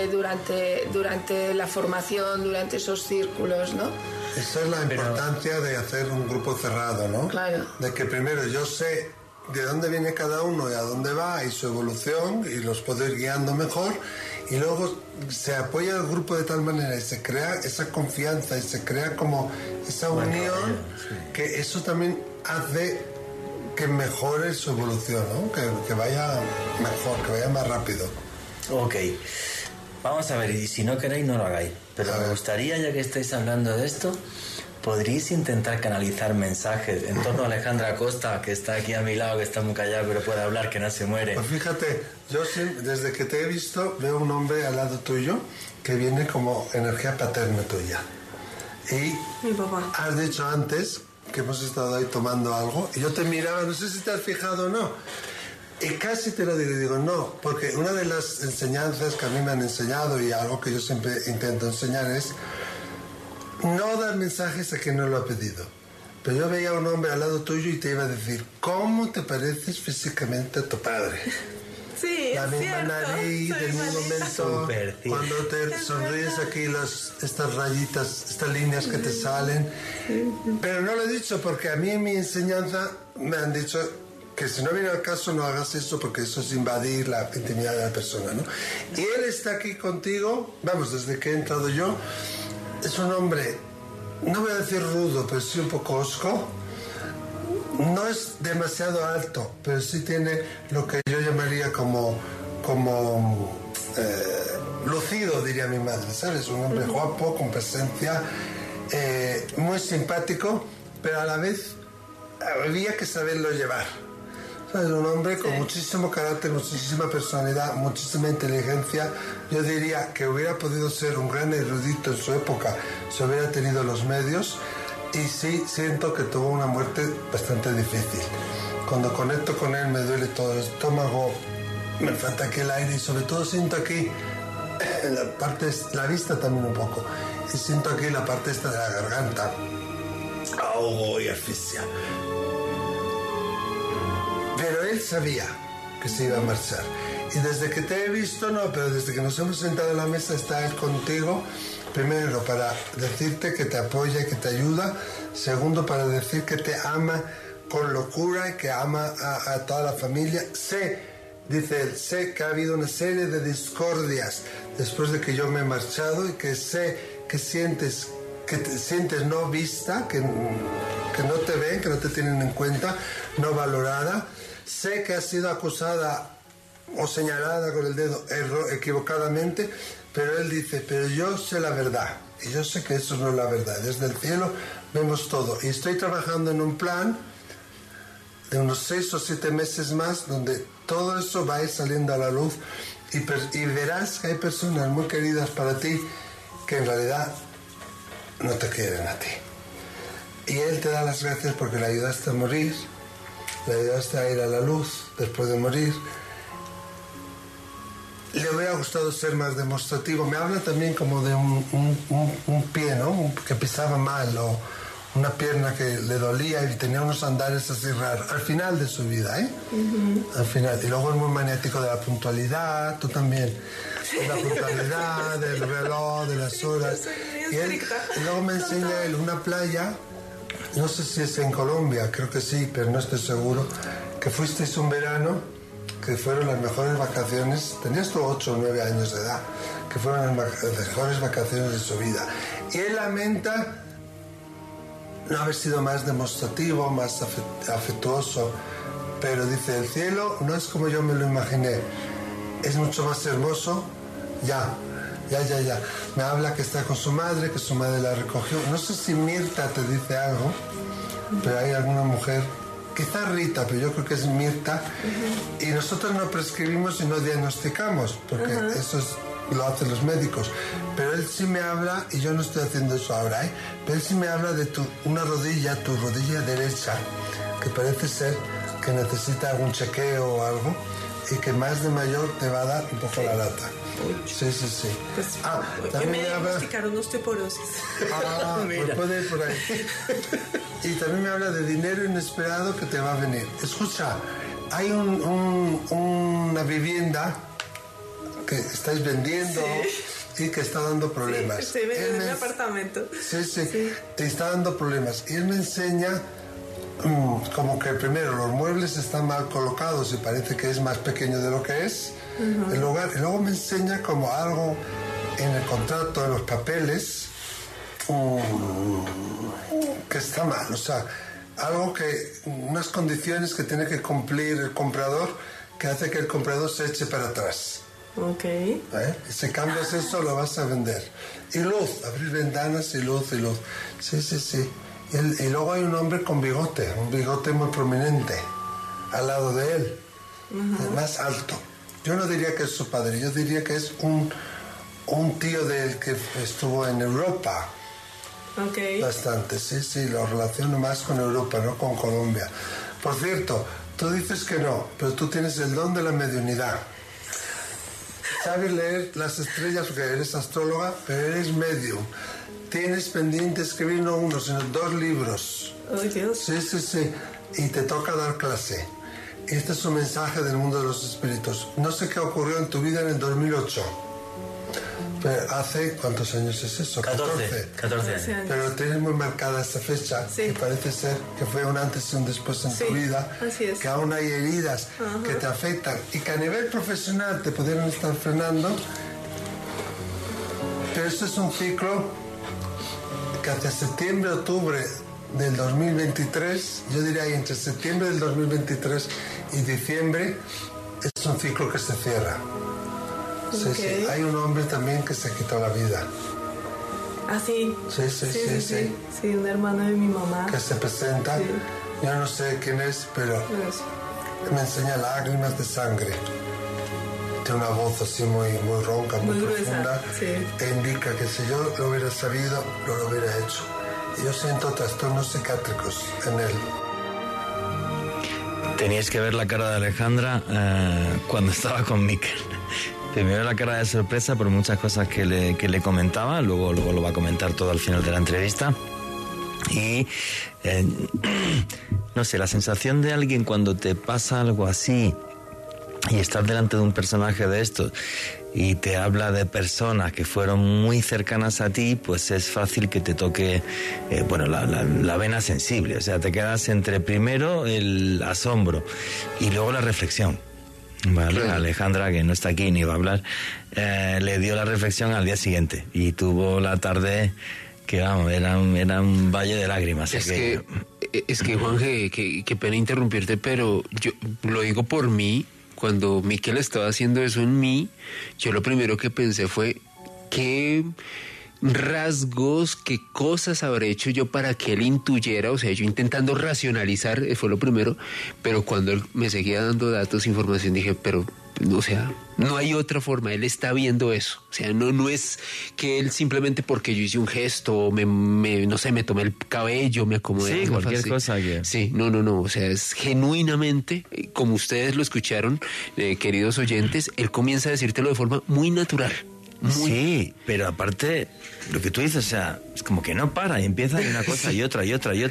durante la formación, durante esos círculos, ¿no? Esa es la importancia de hacer un grupo cerrado, ¿no? Claro. De que primero yo sé de dónde viene cada uno y a dónde va y su evolución y los puedo ir guiando mejor y luego se apoya el grupo de tal manera y se crea esa confianza y se crea como esa unión que eso también hace que mejore su evolución, ¿no? Que vaya mejor, que vaya más rápido. Ok. Vamos a ver, y si no queréis, no lo hagáis. Pero A me ver. gustaría, ya que estáis hablando de esto, ¿podríais intentar canalizar mensajes en torno a Alejandra Acosta, que está aquí a mi lado, que está muy callado, pero puede hablar, que no se muere? Pues fíjate, yo desde que te he visto veo un hombre al lado tuyo que viene como energía paterna tuya. Y Mi papá. has dicho antes que hemos estado ahí tomando algo y yo te miraba, no sé si te has fijado o no. Y casi te lo digo, no, porque una de las enseñanzas que a mí me han enseñado y algo que yo siempre intento enseñar es no dar mensajes a quien no lo ha pedido. Pero yo veía a un hombre al lado tuyo y te iba a decir, ¿cómo te pareces físicamente a tu padre? Sí, La misma nariz, del mismo momento, Súper, sí. cuando te sonríes aquí, estas rayitas, estas líneas que te salen. Pero no lo he dicho porque a mí en mi enseñanza me han dicho que si no viene al caso no hagas eso porque eso es invadir la intimidad de la persona, ¿no? Y él está aquí contigo, vamos, desde que he entrado yo, es un hombre, no voy a decir rudo, pero sí un poco hosco. no es demasiado alto, pero sí tiene lo que yo llamaría como lucido, diría mi madre, ¿sabes? Un hombre guapo, con presencia, muy simpático, pero a la vez había que saberlo llevar. ¿Sabes? Un hombre con muchísimo carácter, muchísima personalidad, muchísima inteligencia. Yo diría que hubiera podido ser un gran erudito en su época si hubiera tenido los medios. Y sí, siento que tuvo una muerte bastante difícil. Cuando conecto con él me duele todo el estómago, me falta aquí el aire y sobre todo siento aquí la vista también un poco. Y siento aquí la parte esta de la garganta. Ahogo y asfixia. Pero él sabía que se iba a marchar. Y desde que te he visto, no, pero desde que nos hemos sentado a la mesa está él contigo. Primero, para decirte que te apoya y que te ayuda. Segundo, para decir que te ama con locura y que ama a toda la familia. Dice él, sé que ha habido una serie de discordias después de que yo me he marchado y que sé que te sientes no vista, que no te ven, que no te tienen en cuenta, no valorada. Sé que has sido acusada o señalada con el dedo equivocadamente, pero él dice, pero yo sé la verdad y yo sé que eso no es la verdad. Desde el cielo vemos todo y estoy trabajando en un plan de unos 6 o 7 meses más donde todo eso va a ir saliendo a la luz y verás que hay personas muy queridas para ti que en realidad no te quieren a ti. Y él te da las gracias porque le ayudaste a morir, le ayudaste a ir a la luz después de morir. Le hubiera gustado ser más demostrativo. Me habla también como de un pie, ¿no? Que pisaba mal o una pierna que le dolía y tenía unos andares así raros. Al final de su vida, ¿eh? Al final. Y luego es muy maniático de la puntualidad, tú también. De la puntualidad, del reloj, de las horas. Y luego me enseña él una playa, no sé si es en Colombia, creo que sí, pero no estoy seguro, que fuisteis un verano, que fueron las mejores vacaciones, tenías tú 8 o 9 años de edad, que fueron las mejores vacaciones de su vida. Y él lamenta no haber sido más demostrativo, más afectuoso, pero dice, el cielo no es como yo me lo imaginé, es mucho más hermoso, ya. Me habla que está con su madre, que su madre la recogió. No sé si Mirta te dice algo, pero hay alguna mujer, quizá Rita, pero yo creo que es Mirta. Y nosotros no prescribimos y no diagnosticamos, porque eso lo hacen los médicos. Pero él sí me habla, y yo no estoy haciendo eso ahora, pero él sí me habla de tu rodilla derecha, que parece ser que necesita algún chequeo o algo, y que más de mayor te va a dar un poco la lata. Sí. Pues, también me diagnosticaron osteoporosis. Pues puede ir por ahí. Y también me habla de dinero inesperado que te va a venir. Escucha, hay una vivienda que estáis vendiendo y que está dando problemas. Sí, estoy vendiendo mi apartamento. Sí, te está dando problemas. Y él me enseña como que primero los muebles están mal colocados y parece que es más pequeño de lo que es el lugar, y luego me enseña como algo en el contrato, en los papeles, que está mal, o sea, algo que, unas condiciones que tiene que cumplir el comprador, que hace que el comprador se eche para atrás. Ok. Y si cambias eso, lo vas a vender. Y luz, abrir ventanas y luz. Sí. Y luego hay un hombre con bigote, un bigote muy prominente, al lado de él, más alto. Yo no diría que es su padre, yo diría que es un tío de él que estuvo en Europa. Ok. Bastante, sí, lo relaciono más con Europa, no con Colombia. Por cierto, tú dices que no, pero tú tienes el don de la mediunidad. Sabes leer las estrellas porque eres astróloga, pero eres medium. Tienes pendiente escribir no 1, sino 2 libros. Oh, Dios. Sí. Y te toca dar clase. Este es un mensaje del mundo de los espíritus. No sé qué ocurrió en tu vida en el 2008. Pero hace, ¿cuántos años es eso? 14 años. Pero tienes muy marcada esta fecha. Sí. Que parece ser que fue un antes y un después en tu vida. Así es. Que aún hay heridas que te afectan y que a nivel profesional te pudieran estar frenando. Pero esto es un ciclo que hacia septiembre, octubre del 2023, yo diría ahí entre septiembre del 2023 y diciembre, es un ciclo que se cierra. Sí, Ok. sí. Hay un hombre también que se quitó la vida, Ah, sí. Sí. Sí, un hermano de mi mamá. que se presenta. Sí. Yo no sé quién es, pero Eso. me enseña lágrimas de sangre. Tiene una voz así muy ronca, muy Muy gruesa, profunda, sí. e indica que si yo lo hubiera sabido, no lo hubiera hecho. Y yo siento trastornos psiquiátricos en él. Teníais que ver la cara de Alejandra cuando estaba con Miquel. Primero la cara de sorpresa por muchas cosas que le comentaba, luego lo va a comentar todo al final de la entrevista. Y no sé, la sensación de alguien cuando te pasa algo así y estás delante de un personaje de estos y te habla de personas que fueron muy cercanas a ti, pues es fácil que te toque la vena sensible. O sea, te quedas entre primero el asombro y luego la reflexión. Vale, Claro. Alejandra, que no está aquí ni va a hablar, le dio la reflexión al día siguiente y tuvo la tarde que, vamos, era un valle de lágrimas. Es aquello. que Juanje, qué pena interrumpirte, pero yo lo digo por mí. Cuando Miquel estaba haciendo eso en mí, yo lo primero que pensé fue qué rasgos, qué cosas habré hecho yo para que él intuyera, o sea, yo intentando racionalizar, fue lo primero, pero cuando él me seguía dando datos, información, dije, pero, o sea, no hay otra forma, él está viendo eso, o sea, no es que él simplemente porque yo hice un gesto, no sé, me tomé el cabello, me acomodé. Sí, las gafas, cualquier sí. cosa que... Sí, no, o sea, es genuinamente, como ustedes lo escucharon, queridos oyentes, él comienza a decírtelo de forma muy natural. Sí, pero aparte, lo que tú dices, o sea, es como que no para y empieza y una cosa y otra,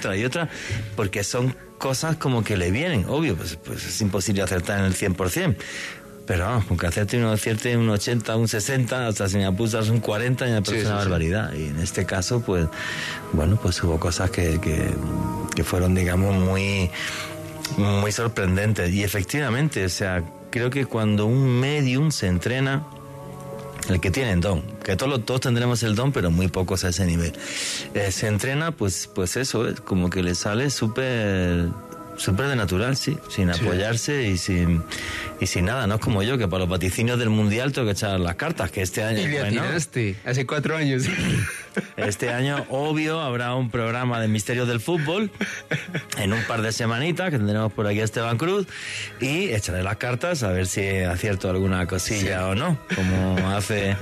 porque son cosas como que le vienen, obvio, pues es imposible acertar en el 100%, pero vamos, con que acierte un 80, un 60, hasta si me apuestas un 40 ya me parece una barbaridad. Y en este caso, pues, bueno, pues hubo cosas que fueron, digamos, muy sorprendentes. Y efectivamente, o sea, creo que cuando un medium se entrena, el que tiene el don, que todos tendremos el don, pero muy pocos a ese nivel, se entrena, pues eso, es como que le sale súper de natural, sí, sin apoyarse y sin nada. No es como yo, que para los vaticinios del mundial tengo que echar las cartas, que este año... Y le bueno, atinaste, hace 4 años. este año, obvio, habrá un programa de Misterios del Fútbol en un par de semanitas, que tendremos por aquí a Esteban Cruz, y echaré las cartas a ver si acierto alguna cosilla o no, como hace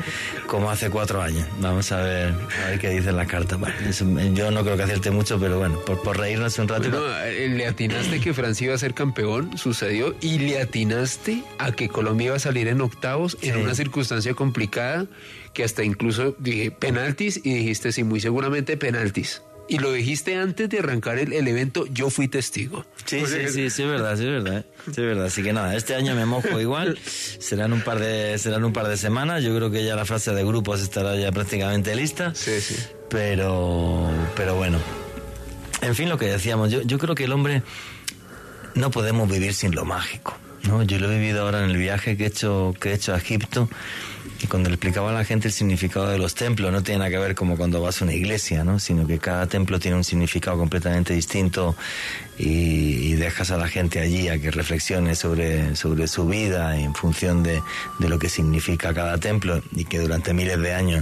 4 años. Vamos a ver qué dicen las cartas. Bueno, yo no creo que acierte mucho, pero bueno, por reírnos un rato. Bueno, le atinaste que Francia iba a ser campeón, sucedió, y le atinaste a que Colombia iba a salir en octavos en una circunstancia complicada, que hasta incluso dije penaltis y dijiste sí, muy seguramente penaltis. Y lo dijiste antes de arrancar el evento, yo fui testigo. Sí, es verdad. Sí, es verdad. Así que nada, este año me mojo igual. Serán un par de semanas. Yo creo que ya la fase de grupos estará ya prácticamente lista. Sí. Pero bueno. En fin, lo que decíamos, yo creo que el hombre no podemos vivir sin lo mágico, ¿no? Yo lo he vivido ahora en el viaje que he hecho a Egipto, y cuando le explicaba a la gente el significado de los templos, no tiene nada que ver como cuando vas a una iglesia, ¿no? Sino que cada templo tiene un significado completamente distinto, y dejas a la gente allí a que reflexione sobre su vida en función de lo que significa cada templo, y que durante miles de años,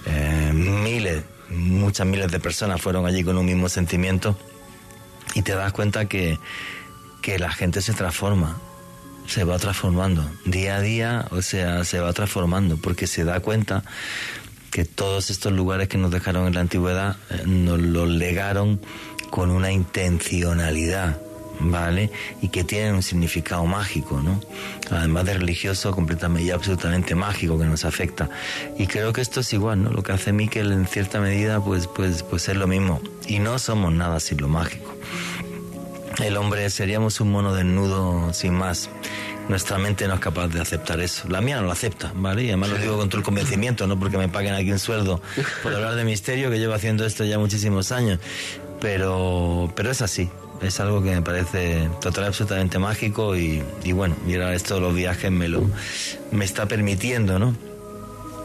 muchas miles de personas fueron allí con un mismo sentimiento, y te das cuenta que la gente se transforma, se va transformando día a día, o sea, se va transformando, porque se da cuenta que todos estos lugares que nos dejaron en la antigüedad nos los legaron con una intencionalidad, ¿vale? Y que tienen un significado mágico, ¿no? Además de religioso, completamente y absolutamente mágico, que nos afecta. Y creo que esto es igual, ¿no? Lo que hace Miquel en cierta medida, pues es lo mismo. Y no somos nada sin lo mágico. El hombre seríamos un mono desnudo sin más. Nuestra mente no es capaz de aceptar eso. La mía no lo acepta, ¿vale? Y además lo digo con todo el convencimiento, no porque me paguen aquí un sueldo por hablar de misterio, que llevo haciendo esto ya muchísimos años. Pero es así. Es algo que me parece total, absolutamente mágico, y bueno, y ahora esto de los viajes me está permitiendo, ¿no?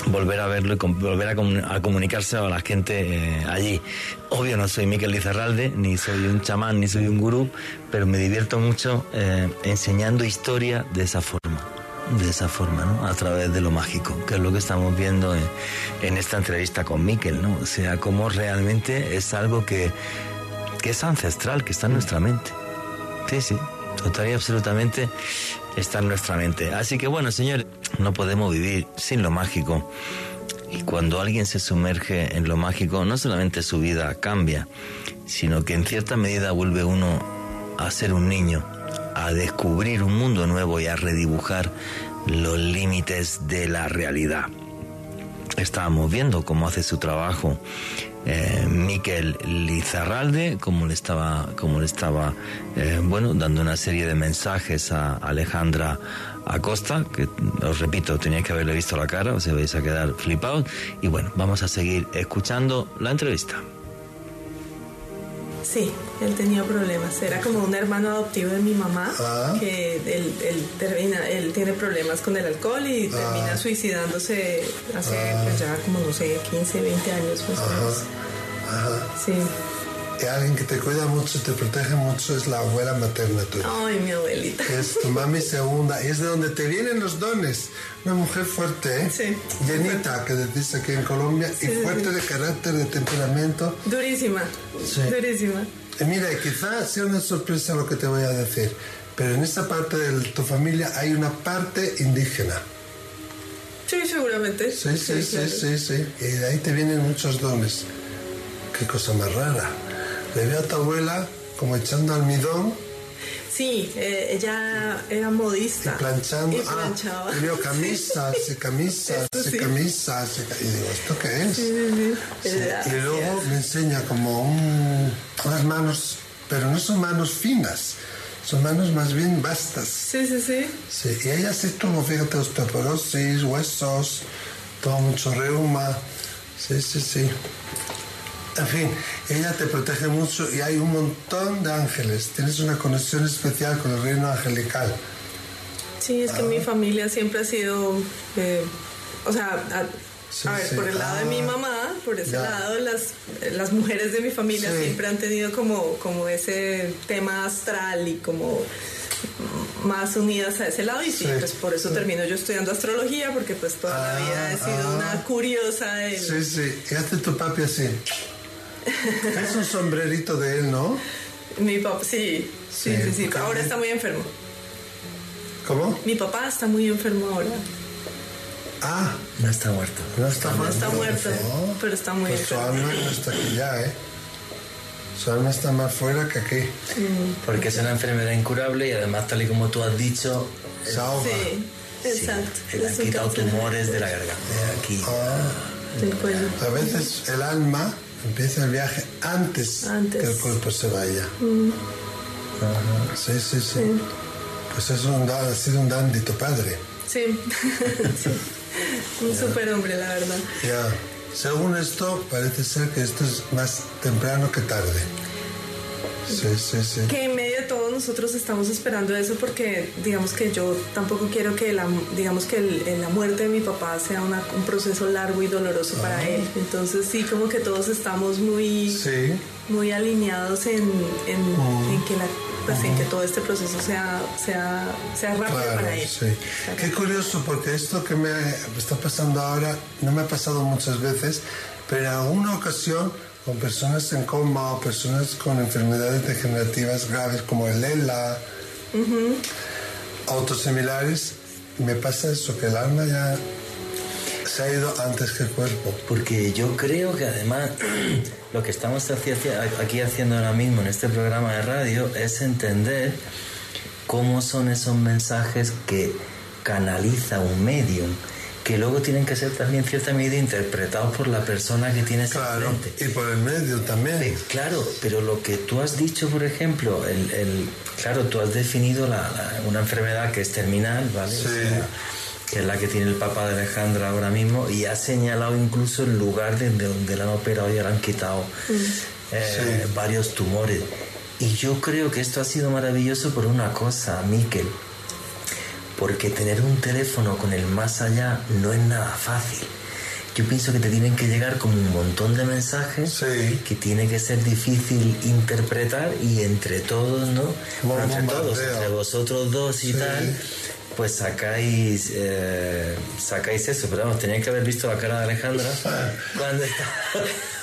volver a verlo y volver a comunicarse a la gente allí. Obvio, no soy Miquel Lizarralde, ni soy un chamán, ni soy un gurú, pero me divierto mucho enseñando historia de esa forma, ¿no? A través de lo mágico, que es lo que estamos viendo en esta entrevista con Miquel, ¿no? O sea, cómo realmente es algo que es ancestral, que está en nuestra mente. Sí, total y absolutamente está en nuestra mente. Así que bueno, señores, no podemos vivir sin lo mágico. Y cuando alguien se sumerge en lo mágico, no solamente su vida cambia, sino que en cierta medida vuelve uno a ser un niño, a descubrir un mundo nuevo y a redibujar los límites de la realidad. Estábamos viendo cómo hace su trabajo Miquel Lizarralde, como le estaba dando una serie de mensajes a Alejandra Acosta, que os repito, teníais que haberle visto la cara, os vais a quedar flipados. Y bueno, vamos a seguir escuchando la entrevista. Sí, él tenía problemas. Era como un hermano adoptivo de mi mamá, que él tiene problemas con el alcohol y termina suicidándose hace pues ya como, no sé, 15, 20 años más o menos. Sí. Y alguien que te cuida mucho, te protege mucho, es la abuela materna tuya. Ay, mi abuelita. Es tu mami segunda, y es de donde te vienen los dones. Una mujer fuerte, ¿eh? Sí. Llenita, que dice aquí en Colombia, y fuerte de carácter, de temperamento. Durísima. Sí. Durísima. Y mira, quizás sea una sorpresa lo que te voy a decir, pero en esta parte de tu familia hay una parte indígena. Sí, seguramente. Sí. Y de ahí te vienen muchos dones. Qué cosa más rara. Le veo a tu abuela como echando almidón. Sí, ella era modista. Y planchando. Y planchaba. Le veo camisas. Y digo, ¿esto qué es? Sí. Y luego me enseña como unas manos, pero no son manos finas, son manos más bien vastas. Sí. Sí, y ella sí tuvo, fíjate, osteoporosis, huesos, todo mucho reuma. Sí. En fin, ella te protege mucho y hay un montón de ángeles. Tienes una conexión especial con el reino angelical. Sí, es que mi familia siempre ha sido... por el lado de mi mamá, por ese lado, las mujeres de mi familia siempre han tenido como ese tema astral y como más unidas a ese lado. Y pues por eso termino yo estudiando astrología, porque pues toda la vida he sido una curiosa del... Sí, y hace tu papi así. Es un sombrerito de él, ¿no? Mi papá, sí. Ahora está muy enfermo. ¿Cómo? Mi papá está muy enfermo ahora. No está muerto. No está muerto, pero está muy enfermo. Su alma no está aquí ya, ¿eh? Su alma está más fuera que aquí. Porque es una enfermedad incurable y además, tal y como tú has dicho... Se ahoga. Sí, exacto. Le han quitado tumores de la garganta. Aquí. Del cuello. A veces el alma empieza el viaje antes que el cuerpo se vaya. Sí. Pues ha sido un dandy tu padre. Sí. Un superhombre, la verdad. Ya. Según esto, parece ser que esto es más temprano que tarde. Sí. Que en medio de todo nosotros estamos esperando eso, porque digamos que yo tampoco quiero que la muerte de mi papá sea un proceso largo y doloroso para él. Entonces sí, como que todos estamos muy alineados en que todo este proceso sea rápido para él. Sí. Qué curioso, porque esto que me está pasando ahora no me ha pasado muchas veces, pero en alguna ocasión con personas en coma o personas con enfermedades degenerativas graves como el ELA, otros similares, me pasa eso, que el alma ya se ha ido antes que el cuerpo. Porque yo creo que además lo que estamos aquí haciendo ahora mismo en este programa de radio es entender cómo son esos mensajes que canaliza un medium, que luego tienen que ser también en cierta medida interpretados por la persona que tienes enfrente. Y por el medio también. Claro, pero lo que tú has dicho, por ejemplo, claro, tú has definido una enfermedad que es terminal, ¿vale? Sí. O sea, que es la que tiene el papá de Alejandra ahora mismo, y ha señalado incluso el lugar desde donde la han operado y le han quitado varios tumores. Y yo creo que esto ha sido maravilloso por una cosa, Miquel, porque tener un teléfono con el más allá no es nada fácil. yo pienso que te tienen que llegar como un montón de mensajes que tiene que ser difícil interpretar y entre todos, ¿no? Bueno, entre todos, entre vosotros dos y tal, pues sacáis eso. Pero vamos, teníais que haber visto la cara de Alejandra cuando estaba...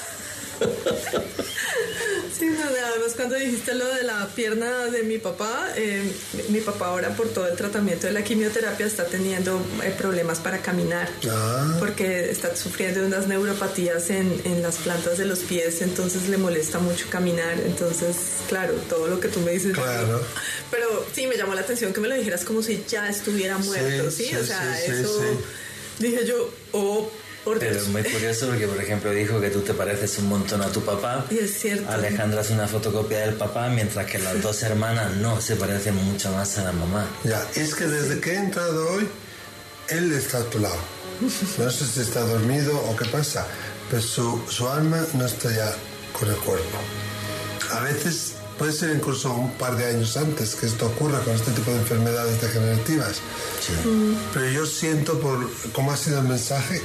Sí, no, además cuando dijiste lo de la pierna de mi papá ahora por todo el tratamiento de la quimioterapia está teniendo problemas para caminar, porque está sufriendo de unas neuropatías en las plantas de los pies, entonces le molesta mucho caminar, entonces claro, todo lo que tú me dices, claro. Pero sí, me llamó la atención que me lo dijeras como si ya estuviera muerto, ¿sí? O sea, eso dije yo, pero es muy curioso porque, por ejemplo, dijo que tú te pareces un montón a tu papá. Y es cierto. Alejandra es una fotocopia del papá, mientras que las dos hermanas no se parecen mucho más a la mamá. Ya, es que desde que he entrado hoy, él está a tu lado. No sé si está dormido o qué pasa, pero su alma no está ya con el cuerpo. A veces puede ser incluso un par de años antes que esto ocurra con este tipo de enfermedades degenerativas. Sí. Pero yo siento por cómo ha sido el mensaje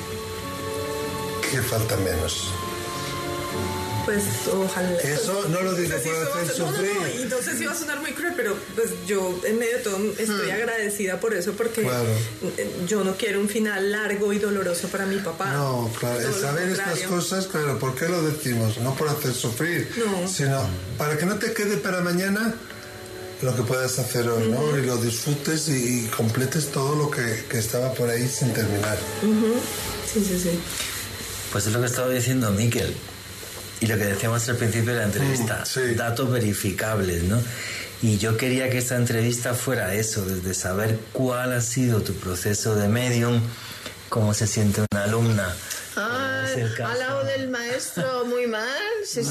que falta menos. Pues ojalá. Eso no lo digo por hacer sufrir. No, y no sé si va a sonar muy cruel, pero pues yo en medio de todo estoy agradecida por eso, porque yo no quiero un final largo y doloroso para mi papá. No, claro, el saber estas cosas, claro, ¿por qué lo decimos? No por hacer sufrir, sino para que no te quede para mañana lo que puedas hacer hoy, ¿no? Y lo disfrutes y completes todo lo que estaba por ahí sin terminar. Sí. Pues es lo que estaba diciendo Miquel y lo que decíamos al principio de la entrevista, datos verificables, ¿no? Y yo quería que esta entrevista fuera eso, desde saber cuál ha sido tu proceso de medium, cómo se siente una alumna. Al lado del maestro muy mal, se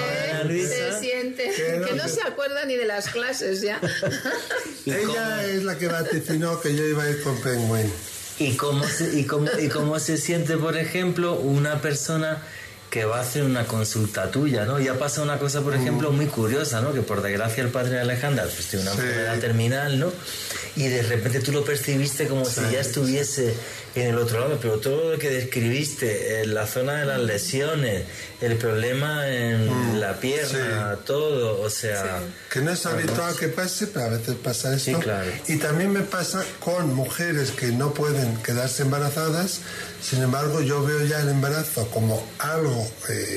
siente, que no se acuerda ni de las clases ya. Ella es la que vaticinó que yo iba a ir con Penguin. ¿Y cómo se siente, por ejemplo, una persona que va a hacer una consulta tuya, ¿no? Ya pasa una cosa, por ejemplo, muy curiosa, ¿no? Que por desgracia el padre de Alejandra pues tiene una enfermedad terminal, ¿no? Y de repente tú lo percibiste como si ya estuviese en el otro lado, pero todo lo que describiste, la zona de las lesiones, el problema en la pierna, todo, o sea... Que no es habitual que pase, pero a veces pasa esto. Sí, claro. Y también me pasa con mujeres que no pueden quedarse embarazadas, sin embargo yo veo ya el embarazo como algo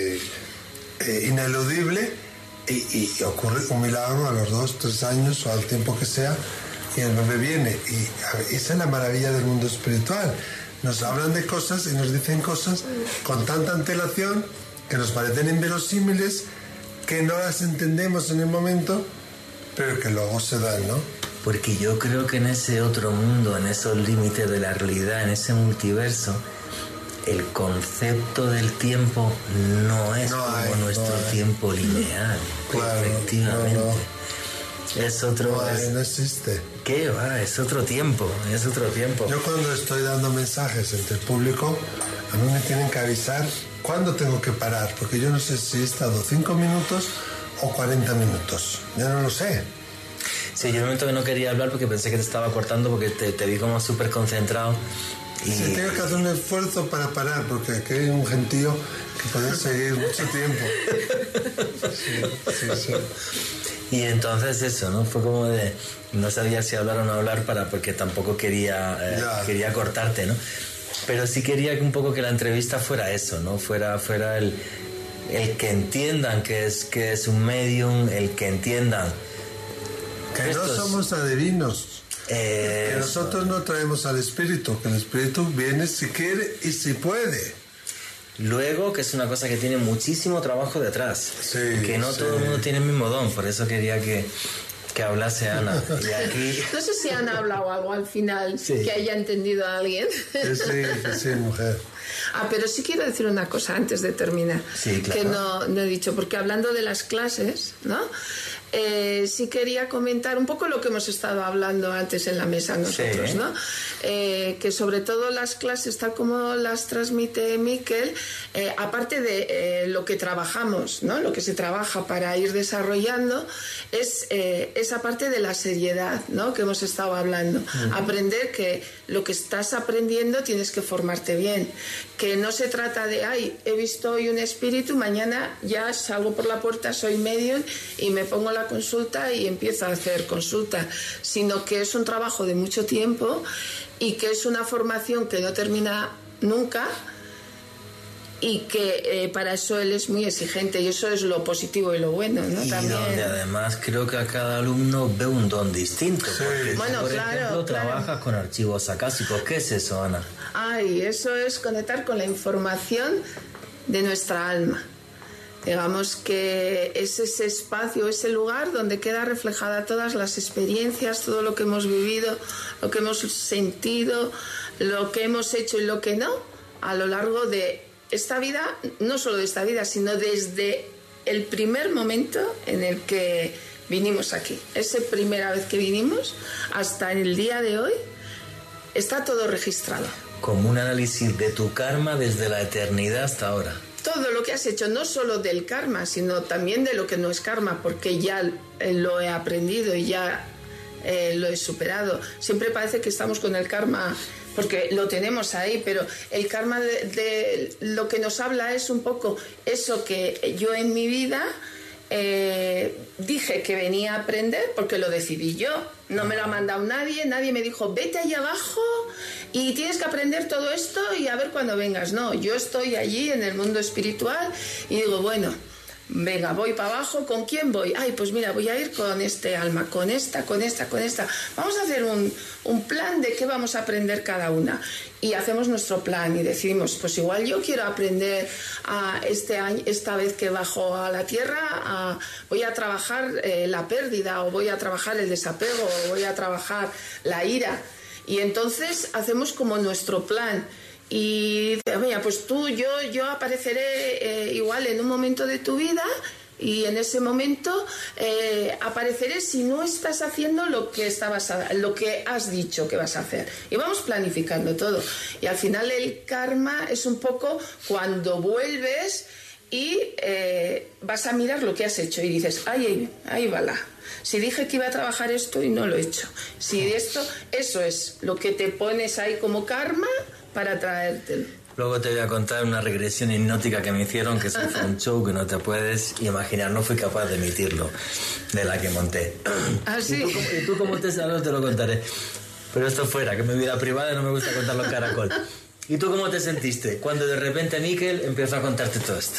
ineludible y ocurre un milagro a los 2, 3 años o al tiempo que sea, y el bebé viene. Y esa es la maravilla del mundo espiritual. Nos hablan de cosas y nos dicen cosas con tanta antelación que nos parecen inverosímiles, que no las entendemos en el momento, pero que luego se dan, ¿no? Porque yo creo que en ese otro mundo, en esos límites de la realidad, en ese multiverso, el concepto del tiempo no es como nuestro tiempo lineal. Claro, efectivamente. Es otro... No existe. ¿Qué va? Es otro tiempo. Yo cuando estoy dando mensajes entre el público, a mí me tienen que avisar cuándo tengo que parar, porque yo no sé si he estado 5 minutos o 40 minutos. Ya no lo sé. Sí, yo en un momento que no quería hablar porque pensé que te estaba cortando, porque te vi como súper concentrado. Y... Sí, tengo que hacer un esfuerzo para parar, porque aquí hay un gentío que puede seguir mucho tiempo. Sí. Y entonces eso, ¿no? Fue como de... No sabía si hablar o no hablar porque tampoco quería cortarte, ¿no? Pero sí quería que un poco que la entrevista fuera eso, ¿no? Fuera el que entiendan que es un medium, el que entiendan... Que no somos adivinos. Que nosotros no traemos al espíritu, que el espíritu viene si quiere y si puede. Luego, que es una cosa que tiene muchísimo trabajo detrás, que no todo el mundo tiene el mismo don, por eso quería que hablase Ana. Y aquí... No sé si Ana ha hablado algo al final que haya entendido a alguien. Sí, mujer. Pero sí quiero decir una cosa antes de terminar, sí, claro. que no he dicho, porque hablando de las clases, ¿no? sí quería comentar un poco lo que hemos estado hablando antes en la mesa nosotros, ¿no? Que sobre todo las clases, tal como las transmite Miquel, aparte de lo que trabajamos, ¿no? Lo que se trabaja para ir desarrollando, es esa parte de la seriedad, ¿no? Que hemos estado hablando. Aprender que lo que estás aprendiendo tienes que formarte bien, que no se trata de, ay, he visto hoy un espíritu, mañana ya salgo por la puerta, soy medium y me pongo la consulta y empiezo a hacer consulta, sino que es un trabajo de mucho tiempo y que es una formación que no termina nunca, y que para eso él es muy exigente, y eso es lo positivo y lo bueno, ¿no? Y también. donde además creo que a cada alumno ve un don distinto, porque Bueno, por claro, ejemplo claro. trabajas con archivos acásicos. ¿Qué es eso, Ana? Ay, eso es conectar con la información de nuestra alma. Digamos que es ese espacio, ese lugar donde queda reflejada todas las experiencias, todo lo que hemos vivido, lo que hemos sentido, lo que hemos hecho y lo que no, a lo largo de esta vida, no solo de esta vida, sino desde el primer momento en el que vinimos aquí. Esa primera vez que vinimos hasta el día de hoy, está todo registrado. Como un análisis de tu karma desde la eternidad hasta ahora. Todo lo que has hecho, no solo del karma, sino también de lo que no es karma, porque ya lo he aprendido y ya lo he superado. Siempre parece que estamos con el karma porque lo tenemos ahí, pero el karma de lo que nos habla es un poco eso que yo en mi vida dije que venía a aprender porque lo decidí yo. No me lo ha mandado nadie me dijo, vete allá abajo y tienes que aprender todo esto y a ver cuando vengas. No, yo estoy allí en el mundo espiritual y digo, bueno, venga, voy para abajo. ¿Con quién voy? Ay, pues mira, voy a ir con este alma, con esta. Vamos a hacer un plan de qué vamos a aprender cada una. Y hacemos nuestro plan y decidimos, pues igual yo quiero aprender esta vez que bajo a la tierra, voy a trabajar la pérdida, o voy a trabajar el desapego, o voy a trabajar la ira. Y entonces hacemos como nuestro plan. Y mira, pues tú, yo apareceré igual en un momento de tu vida, y en ese momento apareceré si no estás haciendo lo que has dicho que vas a hacer. Y vamos planificando todo. Y al final el karma es un poco cuando vuelves y vas a mirar lo que has hecho y dices, ahí va la. Si dije que iba a trabajar esto y no lo he hecho. Si eso es lo que te pones ahí como karma para traértelo. Luego te voy a contar una regresión hipnótica que me hicieron, que eso fue un show que no te puedes imaginar, no fui capaz de emitirlo, de la que monté. ¿Ah, sí? ¿Y tú cómo te sabes? Te lo contaré. Pero esto fuera, que mi vida privada no me gusta contarlo en Caracol. ¿Y tú cómo te sentiste cuando de repente Miquel empezó a contarte todo esto?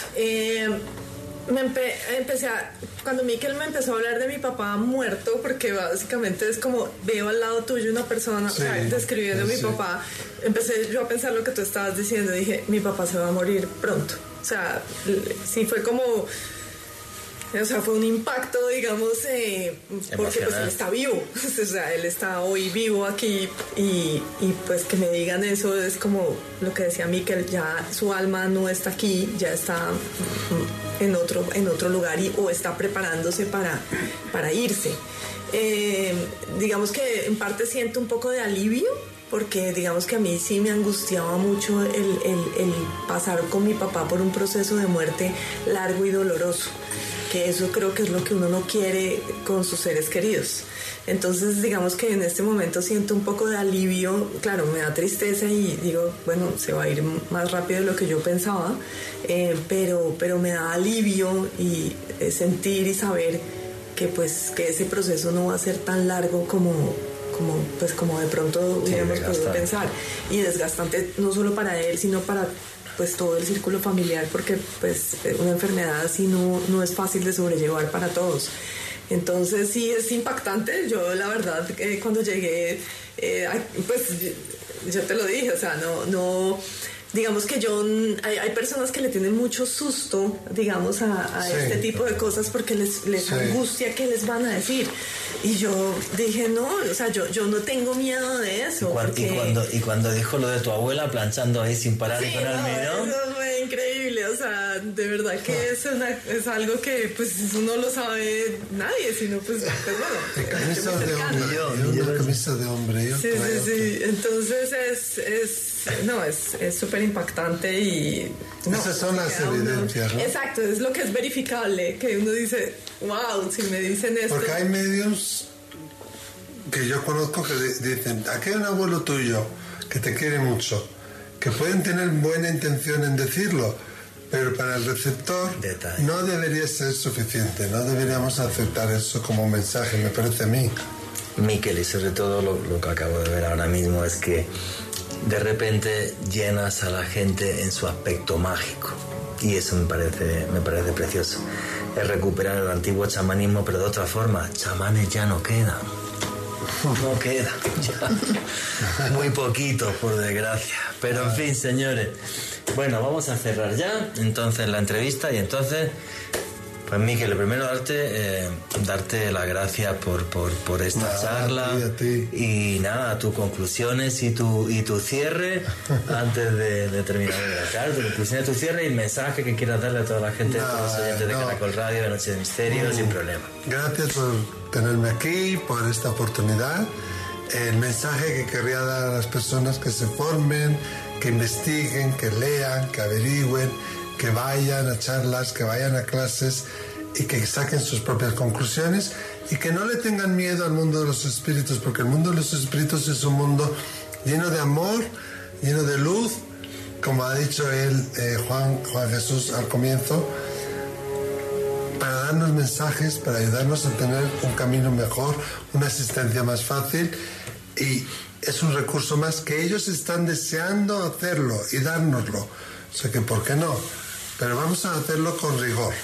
Cuando Miquel me empezó a hablar de mi papá muerto, porque básicamente es como veo al lado tuyo una persona, sí, describiendo a mi papá, empecé yo a pensar lo que tú estabas diciendo, dije, mi papá se va a morir pronto. O sea, sí fue como, o sea, fue un impacto, digamos, porque pues él está vivo, o sea, él está hoy vivo aquí, y pues que me digan eso es como lo que decía Miquel, ya su alma no está aquí, ya está en otro lugar o está preparándose para irse. Digamos que en parte siento un poco de alivio, porque digamos que a mí sí me angustiaba mucho el pasar con mi papá por un proceso de muerte largo y doloroso, que eso creo que es lo que uno no quiere con sus seres queridos. Entonces digamos que en este momento siento un poco de alivio. Claro, me da tristeza y digo, bueno, se va a ir más rápido de lo que yo pensaba, pero me da alivio y sentir y saber que ese proceso no va a ser tan largo como de pronto hubiéramos podido pensar, y desgastante no solo para él sino para pues todo el círculo familiar, porque pues una enfermedad así no es fácil de sobrellevar para todos. Entonces sí es impactante. Yo la verdad cuando llegué pues yo te lo dije, o sea, no digamos que hay personas que le tienen mucho susto, digamos, a este tipo de cosas, porque les angustia qué les van a decir. Y yo dije, no, o sea, yo no tengo miedo de eso. Y cuando dijo lo de tu abuela planchando ahí sin parar y con almidón. Eso fue increíble, o o sea, de verdad que es algo que pues no lo sabe nadie, sino pues bueno. Camisas de hombre, yo camisa de hombre. Sí. Entonces es súper impactante y... Esas son las evidencias, ¿no? Exacto, es lo que es verificable, que uno dice, wow, si me dicen esto... Porque hay medios que yo conozco que dicen, aquí hay un abuelo tuyo que te quiere mucho, que pueden tener buena intención en decirlo, pero para el receptor no debería ser suficiente, no deberíamos aceptar eso como un mensaje, me parece a mí. Miquel, y sobre todo lo que acabo de ver ahora mismo es que de repente llenas a la gente en su aspecto mágico, y eso me parece precioso. Es recuperar el antiguo chamanismo, pero de otra forma. Chamanes ya no quedan. No quedan ya. Muy poquito, por desgracia. Pero en fin, señores. Bueno, vamos a cerrar ya entonces la entrevista. Y entonces, pues Miquel, lo primero darte las gracias por esta charla. A ti. Y nada, tus conclusiones y tu cierre antes de terminar de charla. Tu conclusión, tu cierre y el mensaje que quieras darle a toda la gente, a todos los oyentes de Caracol Radio, de Noche de Misterio, sin problema. Gracias por tenerme aquí, por esta oportunidad. El mensaje que querría dar a las personas: que se formen, que investiguen, que lean, que averigüen, que vayan a charlas, que vayan a clases y que saquen sus propias conclusiones, y que no le tengan miedo al mundo de los espíritus, porque el mundo de los espíritus es un mundo lleno de amor, lleno de luz, como ha dicho él, Juan Jesús al comienzo, para darnos mensajes, para ayudarnos a tener un camino mejor, una existencia más fácil, y es un recurso más que ellos están deseando hacerlo y dárnoslo. O sea que, ¿por qué no? Pero vamos a hacerlo con rigor.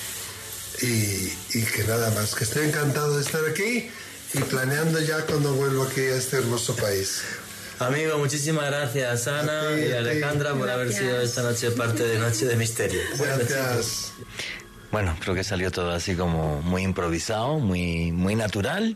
Y que nada más, que estoy encantado de estar aquí y planeando ya cuando vuelvo aquí a este hermoso país. Amigo, muchísimas gracias, Ana y Alejandra, por haber sido esta noche parte de Noche de Misterio. Gracias. Bueno, creo que salió todo así como muy improvisado, muy natural.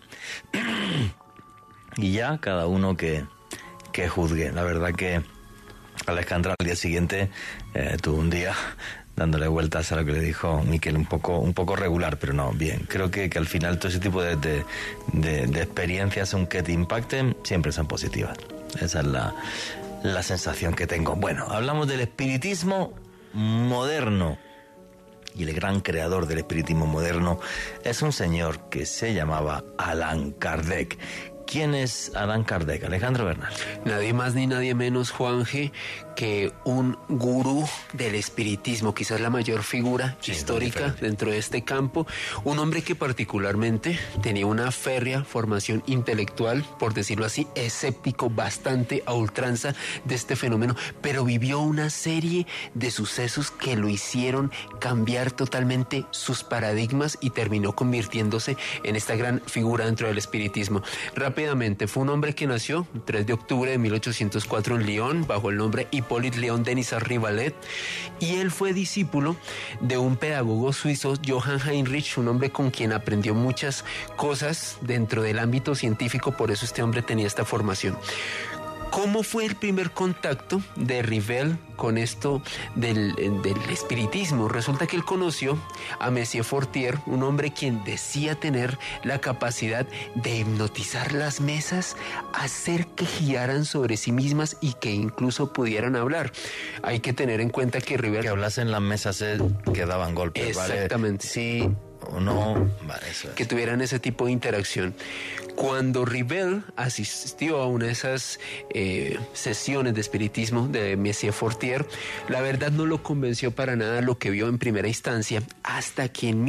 Y ya cada uno que juzgue. La verdad que Alejandra al día siguiente tuvo un día dándole vueltas a lo que le dijo Miquel, un poco regular, pero no, bien. Creo que al final todo ese tipo de experiencias, aunque te impacten, siempre son positivas. Esa es la sensación que tengo. Bueno, hablamos del espiritismo moderno. Y el gran creador del espiritismo moderno es un señor que se llamaba Allan Kardec. ¿Quién es Allan Kardec? Alejandro Bernal. Nadie más ni nadie menos, Juanje, que un gurú del espiritismo, quizás la mayor figura histórica dentro de este campo, un hombre que particularmente tenía una férrea formación intelectual, por decirlo así, escéptico bastante a ultranza de este fenómeno, pero vivió una serie de sucesos que lo hicieron cambiar totalmente sus paradigmas y terminó convirtiéndose en esta gran figura dentro del espiritismo. Rápidamente, fue un hombre que nació el 3 de octubre de 1804 en Lyon, bajo el nombre Hippolyte Léon Denis Rivalet, y él fue discípulo de un pedagogo suizo, Johann Heinrich, un hombre con quien aprendió muchas cosas dentro del ámbito científico, por eso este hombre tenía esta formación. ¿Cómo fue el primer contacto de Rivel con esto del espiritismo? Resulta que él conoció a Monsieur Fortier, un hombre quien decía tener la capacidad de hipnotizar las mesas, hacer que giraran sobre sí mismas y que incluso pudieran hablar. Hay que tener en cuenta que Rivel... Que hablasen las mesas que daban golpes, exactamente. ¿vale? Sí o no, vale, eso es. Que tuvieran ese tipo de interacción. Cuando Rivel asistió a una de esas sesiones de espiritismo de Monsieur Fortier, la verdad no lo convenció para nada lo que vio en primera instancia, hasta que en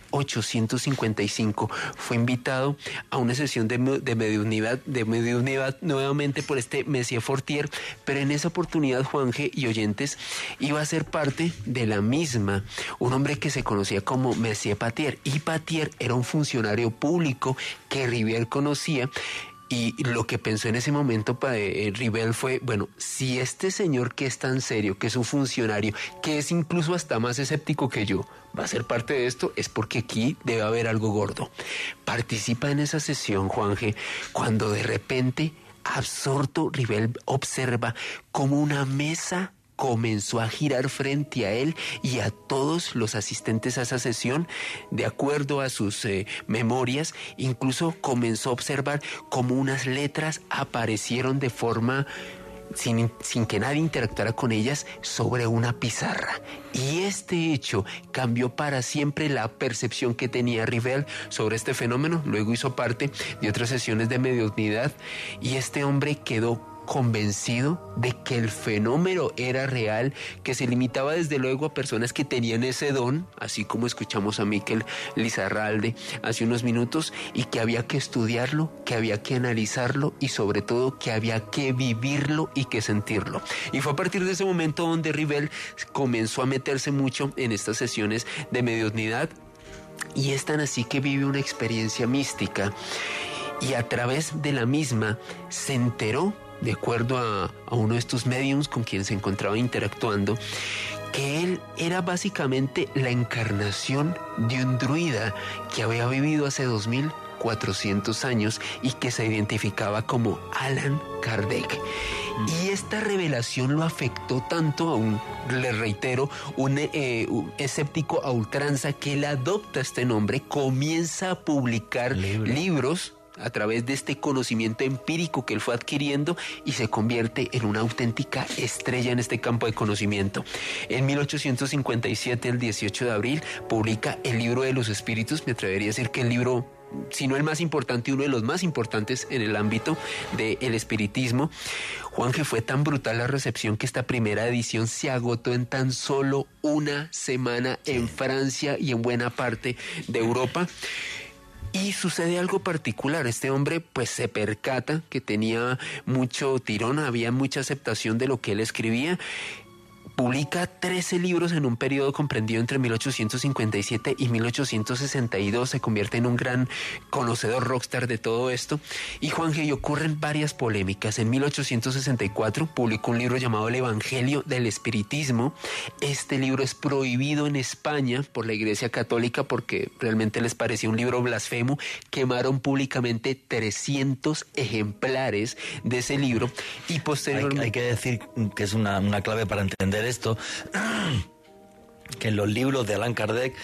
1855 fue invitado a una sesión de mediunidad nuevamente por este Monsieur Fortier, pero en esa oportunidad, Juanje y oyentes, iba a ser parte de la misma, un hombre que se conocía como Monsieur Patier, y Patier era un funcionario público que Rivel conocía. Y lo que pensó en ese momento Rivel fue, bueno, si este señor que es tan serio, que es un funcionario, que es incluso hasta más escéptico que yo, va a ser parte de esto, es porque aquí debe haber algo gordo. Participa en esa sesión, Juanje, cuando de repente, absorto, Rivel observa como una mesa comenzó a girar frente a él y a todos los asistentes a esa sesión, de acuerdo a sus memorias. Incluso comenzó a observar cómo unas letras aparecieron de forma sin que nadie interactuara con ellas sobre una pizarra. Y este hecho cambió para siempre la percepción que tenía Rivel sobre este fenómeno. Luego hizo parte de otras sesiones de mediunidad y este hombre quedó convencido de que el fenómeno era real, que se limitaba desde luego a personas que tenían ese don, así como escuchamos a Miquel Lizarralde hace unos minutos, y que había que estudiarlo, que había que analizarlo y sobre todo que había que vivirlo y que sentirlo. Y fue a partir de ese momento donde Rivel comenzó a meterse mucho en estas sesiones de mediunidad, y es tan así que vive una experiencia mística y a través de la misma se enteró, de acuerdo a uno de estos mediums con quien se encontraba interactuando, que él era básicamente la encarnación de un druida que había vivido hace 2400 años y que se identificaba como Allan Kardec. Y esta revelación lo afectó tanto le reitero, un escéptico a ultranza, que él adopta este nombre, comienza a publicar libros a través de este conocimiento empírico que él fue adquiriendo y se convierte en una auténtica estrella en este campo de conocimiento. En 1857, el 18 de abril, publica el Libro de los Espíritus. Me atrevería a decir que el libro, si no el más importante, uno de los más importantes en el ámbito del espiritismo. Juanje, fue tan brutal la recepción que esta primera edición se agotó en tan solo una semana en Francia y en buena parte de Europa. Y sucede algo particular. Este hombre pues se percata que tenía mucho tirón, había mucha aceptación de lo que él escribía. Publica 13 libros en un periodo comprendido entre 1857 y 1862. Se convierte en un gran conocedor rockstar de todo esto. Y Juanje, y ocurren varias polémicas. En 1864 publicó un libro llamado El Evangelio del Espiritismo. Este libro es prohibido en España por la Iglesia Católica porque realmente les parecía un libro blasfemo. Quemaron públicamente 300 ejemplares de ese libro. Y posteriormente... Hay que decir que es una clave para entender esto, que en los libros de Allan Kardec,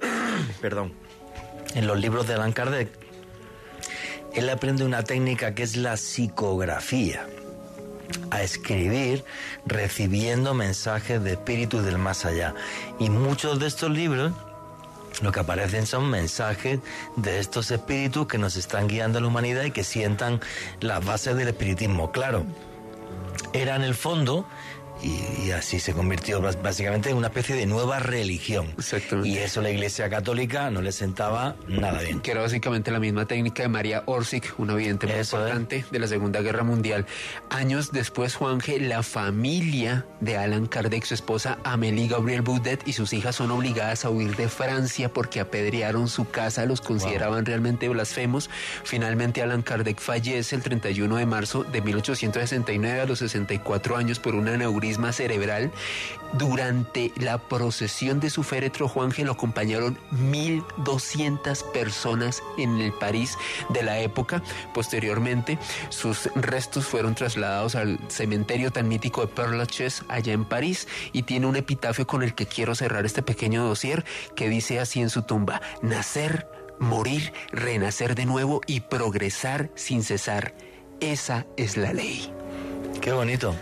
en los libros de Allan Kardec, él aprende una técnica que es la psicografía, a escribir recibiendo mensajes de espíritus del más allá. Y muchos de estos libros lo que aparecen son mensajes de estos espíritus que nos están guiando a la humanidad y que sientan las bases del espiritismo. Claro, era en el fondo... Y así se convirtió básicamente en una especie de nueva religión. Exactamente. Y eso la Iglesia Católica no le sentaba nada bien. Que era básicamente la misma técnica de María Orsic, una vidente muy importante de la Segunda Guerra Mundial. Años después, Juanje, la familia de Allan Kardec, su esposa Amélie Gabriel Baudet y sus hijas son obligadas a huir de Francia porque apedrearon su casa, los consideraban realmente blasfemos. Finalmente, Allan Kardec fallece el 31 de marzo de 1869 a los 64 años por un aneurisma cerebral. Durante la procesión de su féretro, Juanje, lo acompañaron 1.200 personas en el París de la época. Posteriormente, sus restos fueron trasladados al cementerio tan mítico de Père Lachaise, allá en París, y tiene un epitafio con el que quiero cerrar este pequeño dossier, que dice así en su tumba: nacer, morir, renacer de nuevo y progresar sin cesar. Esa es la ley. Qué bonito.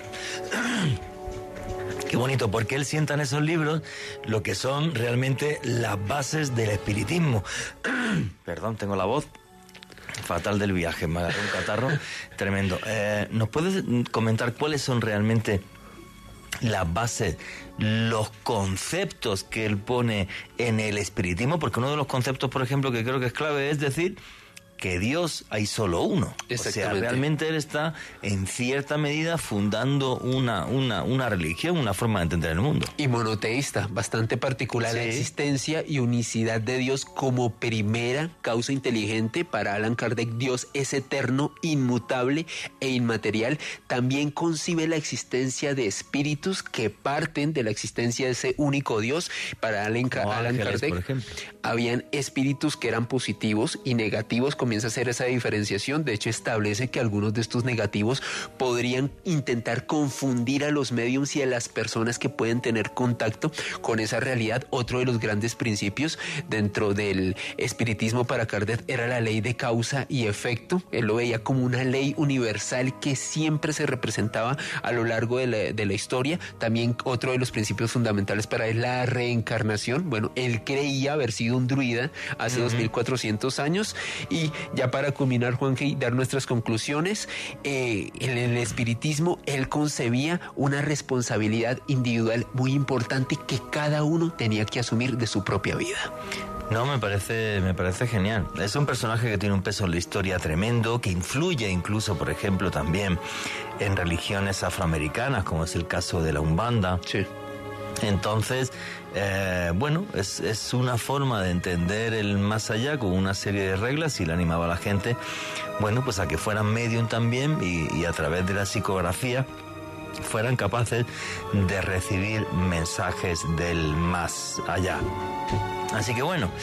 Qué bonito, porque él sienta en esos libros lo que son realmente las bases del espiritismo. Perdón, tengo la voz fatal del viaje, me agarré un catarro tremendo. ¿Nos puedes comentar cuáles son realmente las bases, los conceptos que él pone en el espiritismo? Porque uno de los conceptos, por ejemplo, que creo que es clave es decir que Dios hay solo uno. O sea, realmente él está en cierta medida fundando una religión, una forma de entender el mundo. Y monoteísta, bastante particular. Sí. La existencia y unicidad de Dios como primera causa inteligente. Para Allan Kardec, Dios es eterno, inmutable e inmaterial. También concibe la existencia de espíritus que parten de la existencia de ese único Dios. Para Allan Kardec, habían espíritus que eran positivos y negativos, como comienza a hacer esa diferenciación. De hecho, establece que algunos de estos negativos podrían intentar confundir a los médiums y a las personas que pueden tener contacto con esa realidad. Otro de los grandes principios dentro del espiritismo para Kardec era la ley de causa y efecto. Él lo veía como una ley universal que siempre se representaba a lo largo de la historia. También otro de los principios fundamentales para él, la reencarnación. Bueno, él creía haber sido un druida hace 2400 años. Y ya para culminar, Juanje, y dar nuestras conclusiones, en el espiritismo él concebía una responsabilidad individual muy importante que cada uno tenía que asumir de su propia vida. No, me parece genial. Es un personaje que tiene un peso en la historia tremendo, que influye incluso, por ejemplo, también en religiones afroamericanas, como es el caso de la Umbanda. Sí. Entonces, bueno, es una forma de entender el más allá con una serie de reglas, y le animaba a la gente, bueno, pues a que fueran medium también y a través de la psicografía fueran capaces de recibir mensajes del más allá. Así que bueno,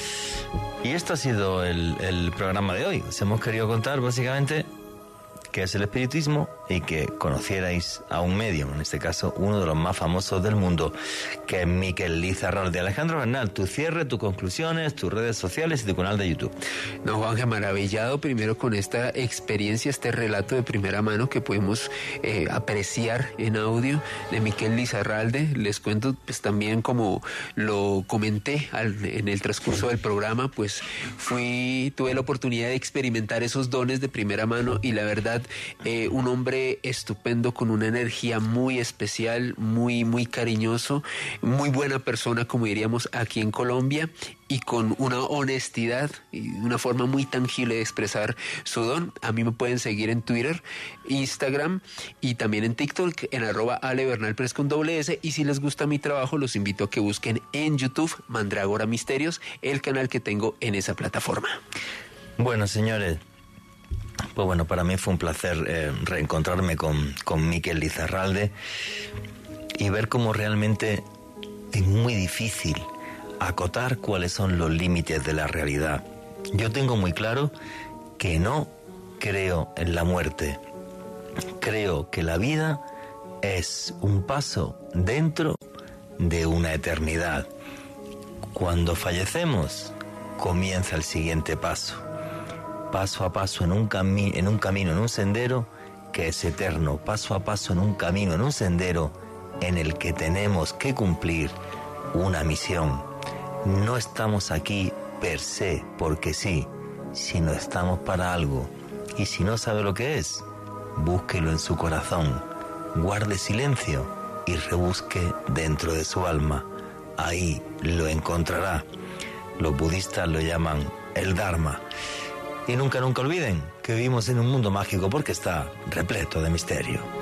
y esto ha sido el programa de hoy. Os hemos querido contar básicamente qué es el espiritismo y que conocierais a un medium, en este caso uno de los más famosos del mundo, que es Miquel Lizarralde. Alejandro Bernal, tu cierre, tus conclusiones, tus redes sociales y tu canal de YouTube. No, Juanje, maravillado primero con esta experiencia, este relato de primera mano que pudimos apreciar en audio de Miquel Lizarralde. Les cuento, pues también como lo comenté en el transcurso del programa, pues tuve la oportunidad de experimentar esos dones de primera mano, y la verdad, un hombre estupendo, con una energía muy especial, muy, muy cariñoso, muy buena persona, como diríamos aquí en Colombia, y con una honestidad y una forma muy tangible de expresar su don. A mí me pueden seguir en Twitter, Instagram y también en TikTok en @alebernalpres con @S, y si les gusta mi trabajo los invito a que busquen en YouTube Mandrágora Misterios, el canal que tengo en esa plataforma. Bueno, señores, pues bueno, para mí fue un placer reencontrarme con Miquel Lizarralde y ver cómo realmente es muy difícil acotar cuáles son los límites de la realidad. Yo tengo muy claro que no creo en la muerte. Creo que la vida es un paso dentro de una eternidad. Cuando fallecemos, comienza el siguiente paso. Paso a paso en un camino, en un sendero que es eterno. Paso a paso en un camino, en un sendero en el que tenemos que cumplir una misión. No estamos aquí per se, porque sí, sino estamos para algo. Y si no sabe lo que es, búsquelo en su corazón, guarde silencio y rebusque dentro de su alma. Ahí lo encontrará. Los budistas lo llaman el Dharma. Y nunca olviden que vivimos en un mundo mágico porque está repleto de misterio.